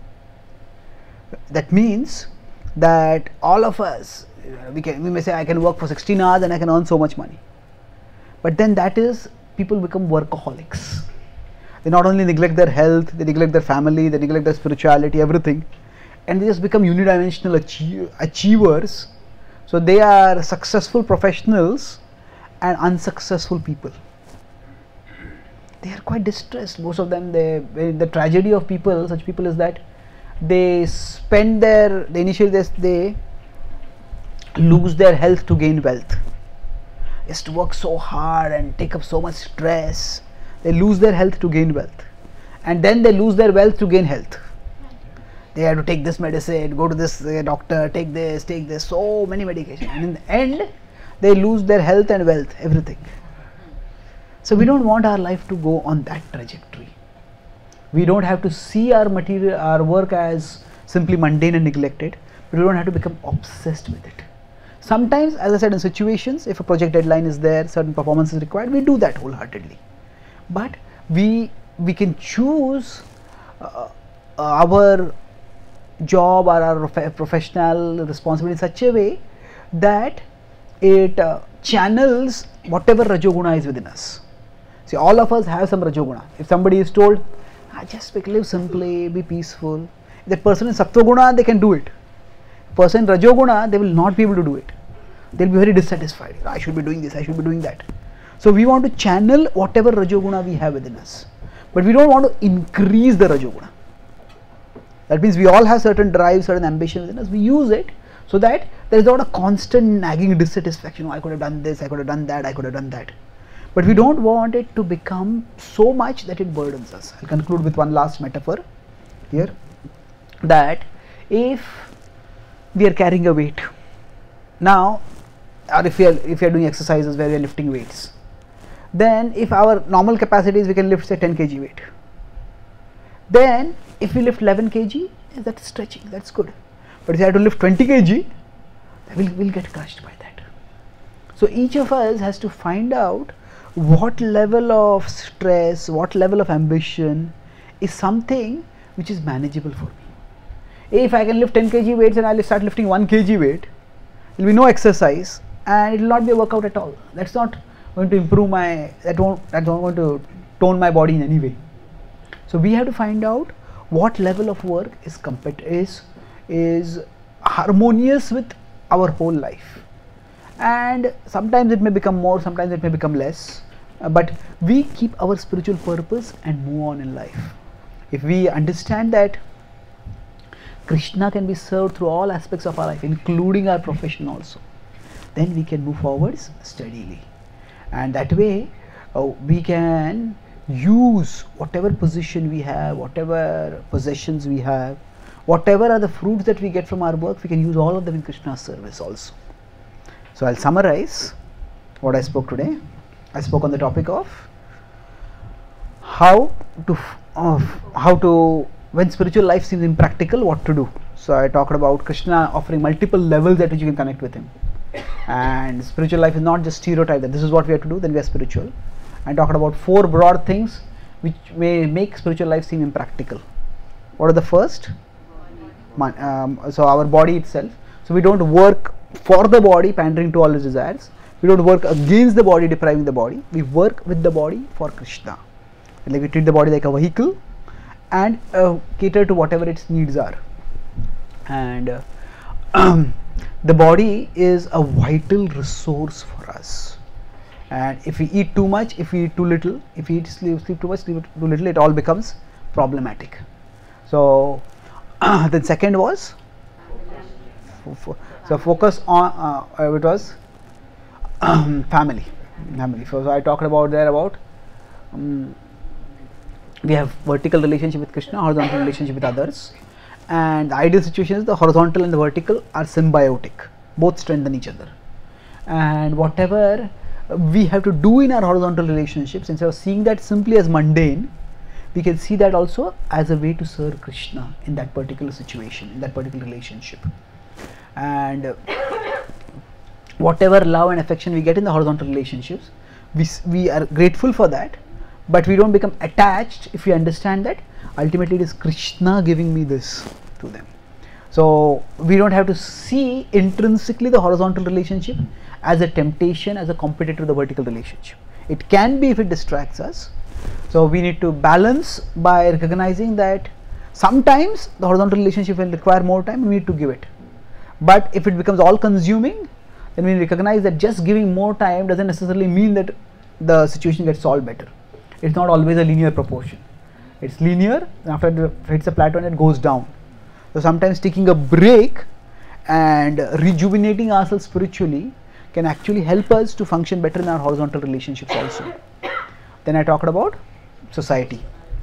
That means that all of us, we may say I can work for 16 hours and I can earn so much money. But then that is, people become workaholics. They not only neglect their health, they neglect their family, they neglect their spirituality, everything, and they just become unidimensional achievers. So they are successful professionals and unsuccessful people. They are quite distressed. Most of them, the tragedy of people, such people, is that they spend they lose their health to gain wealth. They have to work so hard and take up so much stress. They lose their health to gain wealth, and then they lose their wealth to gain health. They have to take this medicine, go to this doctor, take this, so many medications, and in the end they lose their health and wealth, everything. So we don't want our life to go on that trajectory. We don't have to see our work as simply mundane and neglected, but we don't have to become obsessed with it. Sometimes, as I said, in situations, if a project deadline is there, certain performance is required, we do that wholeheartedly. But we can choose our job or our professional responsibility in such a way that it channels whatever Rajoguna is within us. See, all of us have some Rajoguna. If somebody is told, just live simply, be peaceful, if that person is Sattva-guna, they can do it. Person Rajoguna, they will not be able to do it. They will be very dissatisfied. I should be doing this, I should be doing that. So we want to channel whatever Rajoguna we have within us, but we don't want to increase the Rajoguna. That means we all have certain drive, certain ambition within us. We use it so that there is not a constant nagging dissatisfaction. Oh, I could have done this, I could have done that, I could have done that. But we don't want it to become so much that it burdens us. I'll conclude with one last metaphor here, that if we are carrying a weight now, or if we are doing exercises where we are lifting weights, then if our normal capacity is we can lift say 10 kg weight, then if we lift 11 kg, that's stretching, that's good. But if you have to lift 20 kg, we'll get crushed by that. So each of us has to find out what level of stress, what level of ambition is something which is manageable for me. If I can lift 10 kg weights and I'll start lifting 1 kg weight, there will be no exercise and it will not be a workout at all. That's not going to improve that's not going to tone my body in any way. So we have to find out what level of work is harmonious with our whole life. And sometimes it may become more, sometimes it may become less, but we keep our spiritual purpose and move on in life. If we understand that Krishna can be served through all aspects of our life, including our profession also, then we can move forwards steadily, and that way we can use whatever position we have, whatever possessions we have, whatever are the fruits that we get from our work, we can use all of them in Krishna's service also. So I'll summarize what I spoke today. I spoke on the topic of how to when spiritual life seems impractical, what to do. So I talked about Krishna offering multiple levels at which you can connect with him, and spiritual life is not just stereotype that this is what we have to do, then we are spiritual. I talked about 4 broad things which may make spiritual life seem impractical. What are the first? So our body itself. So we don't work for the body, pandering to all its desires. We don't work against the body, depriving the body. We work with the body for Krishna. Like we treat the body like a vehicle and cater to whatever its needs are. And the body is a vital resource for us. And if we eat too much, if we eat too little, if we sleep too much, sleep too little, it all becomes problematic. So then second was focus on it was family. So I talked about we have vertical relationship with Krishna, horizontal relationship with others, and the ideal situation is the horizontal and the vertical are symbiotic, both strengthen each other. And whatever we have to do in our horizontal relationships, instead of seeing that simply as mundane, we can see that also as a way to serve Krishna in that particular situation, in that particular relationship. And whatever love and affection we get in the horizontal relationships, we are grateful for that, but we don't become attached if we understand that ultimately it is Krishna giving me this to them. So we don't have to see intrinsically the horizontal relationship as a temptation, as a competitor to the vertical relationship. It can be if it distracts us. So we need to balance by recognizing that sometimes the horizontal relationship will require more time, we need to give it. But if it becomes all consuming, then we recognize that just giving more time doesn't necessarily mean that the situation gets solved better. It's not always a linear proportion. It's linear, and after it hits a plateau and it goes down. So sometimes taking a break and rejuvenating ourselves spiritually can actually help us to function better in our horizontal relationships also. Then I talked about society.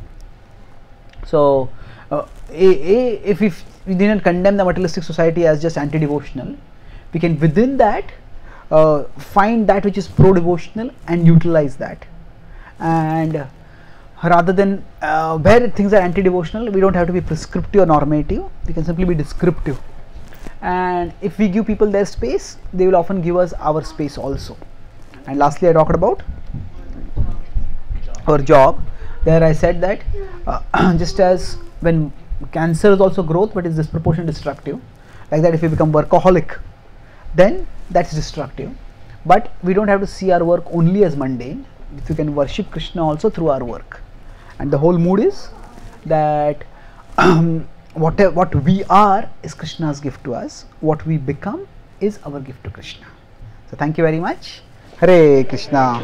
So if we didn't condemn the materialistic society as just anti-devotional, we can within that find that which is pro-devotional and utilize that. And rather than where things are anti-devotional, we don't have to be prescriptive or normative, we can simply be descriptive. And if we give people their space, they will often give us our space also. And lastly, I talked about our job. There I said that just as when cancer is also growth but is disproportionately destructive, like that if we become workaholic, then that's destructive. But we don't have to see our work only as mundane. If we can worship Krishna also through our work. And the whole mood is that what we are is Krishna's gift to us. What we become is our gift to Krishna. So thank you very much. Hare Krishna.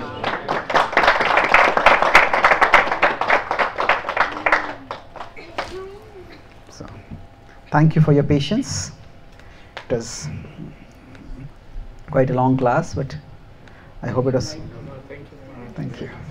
So thank you for your patience. It was quite a long class, but I hope it was. Thank you.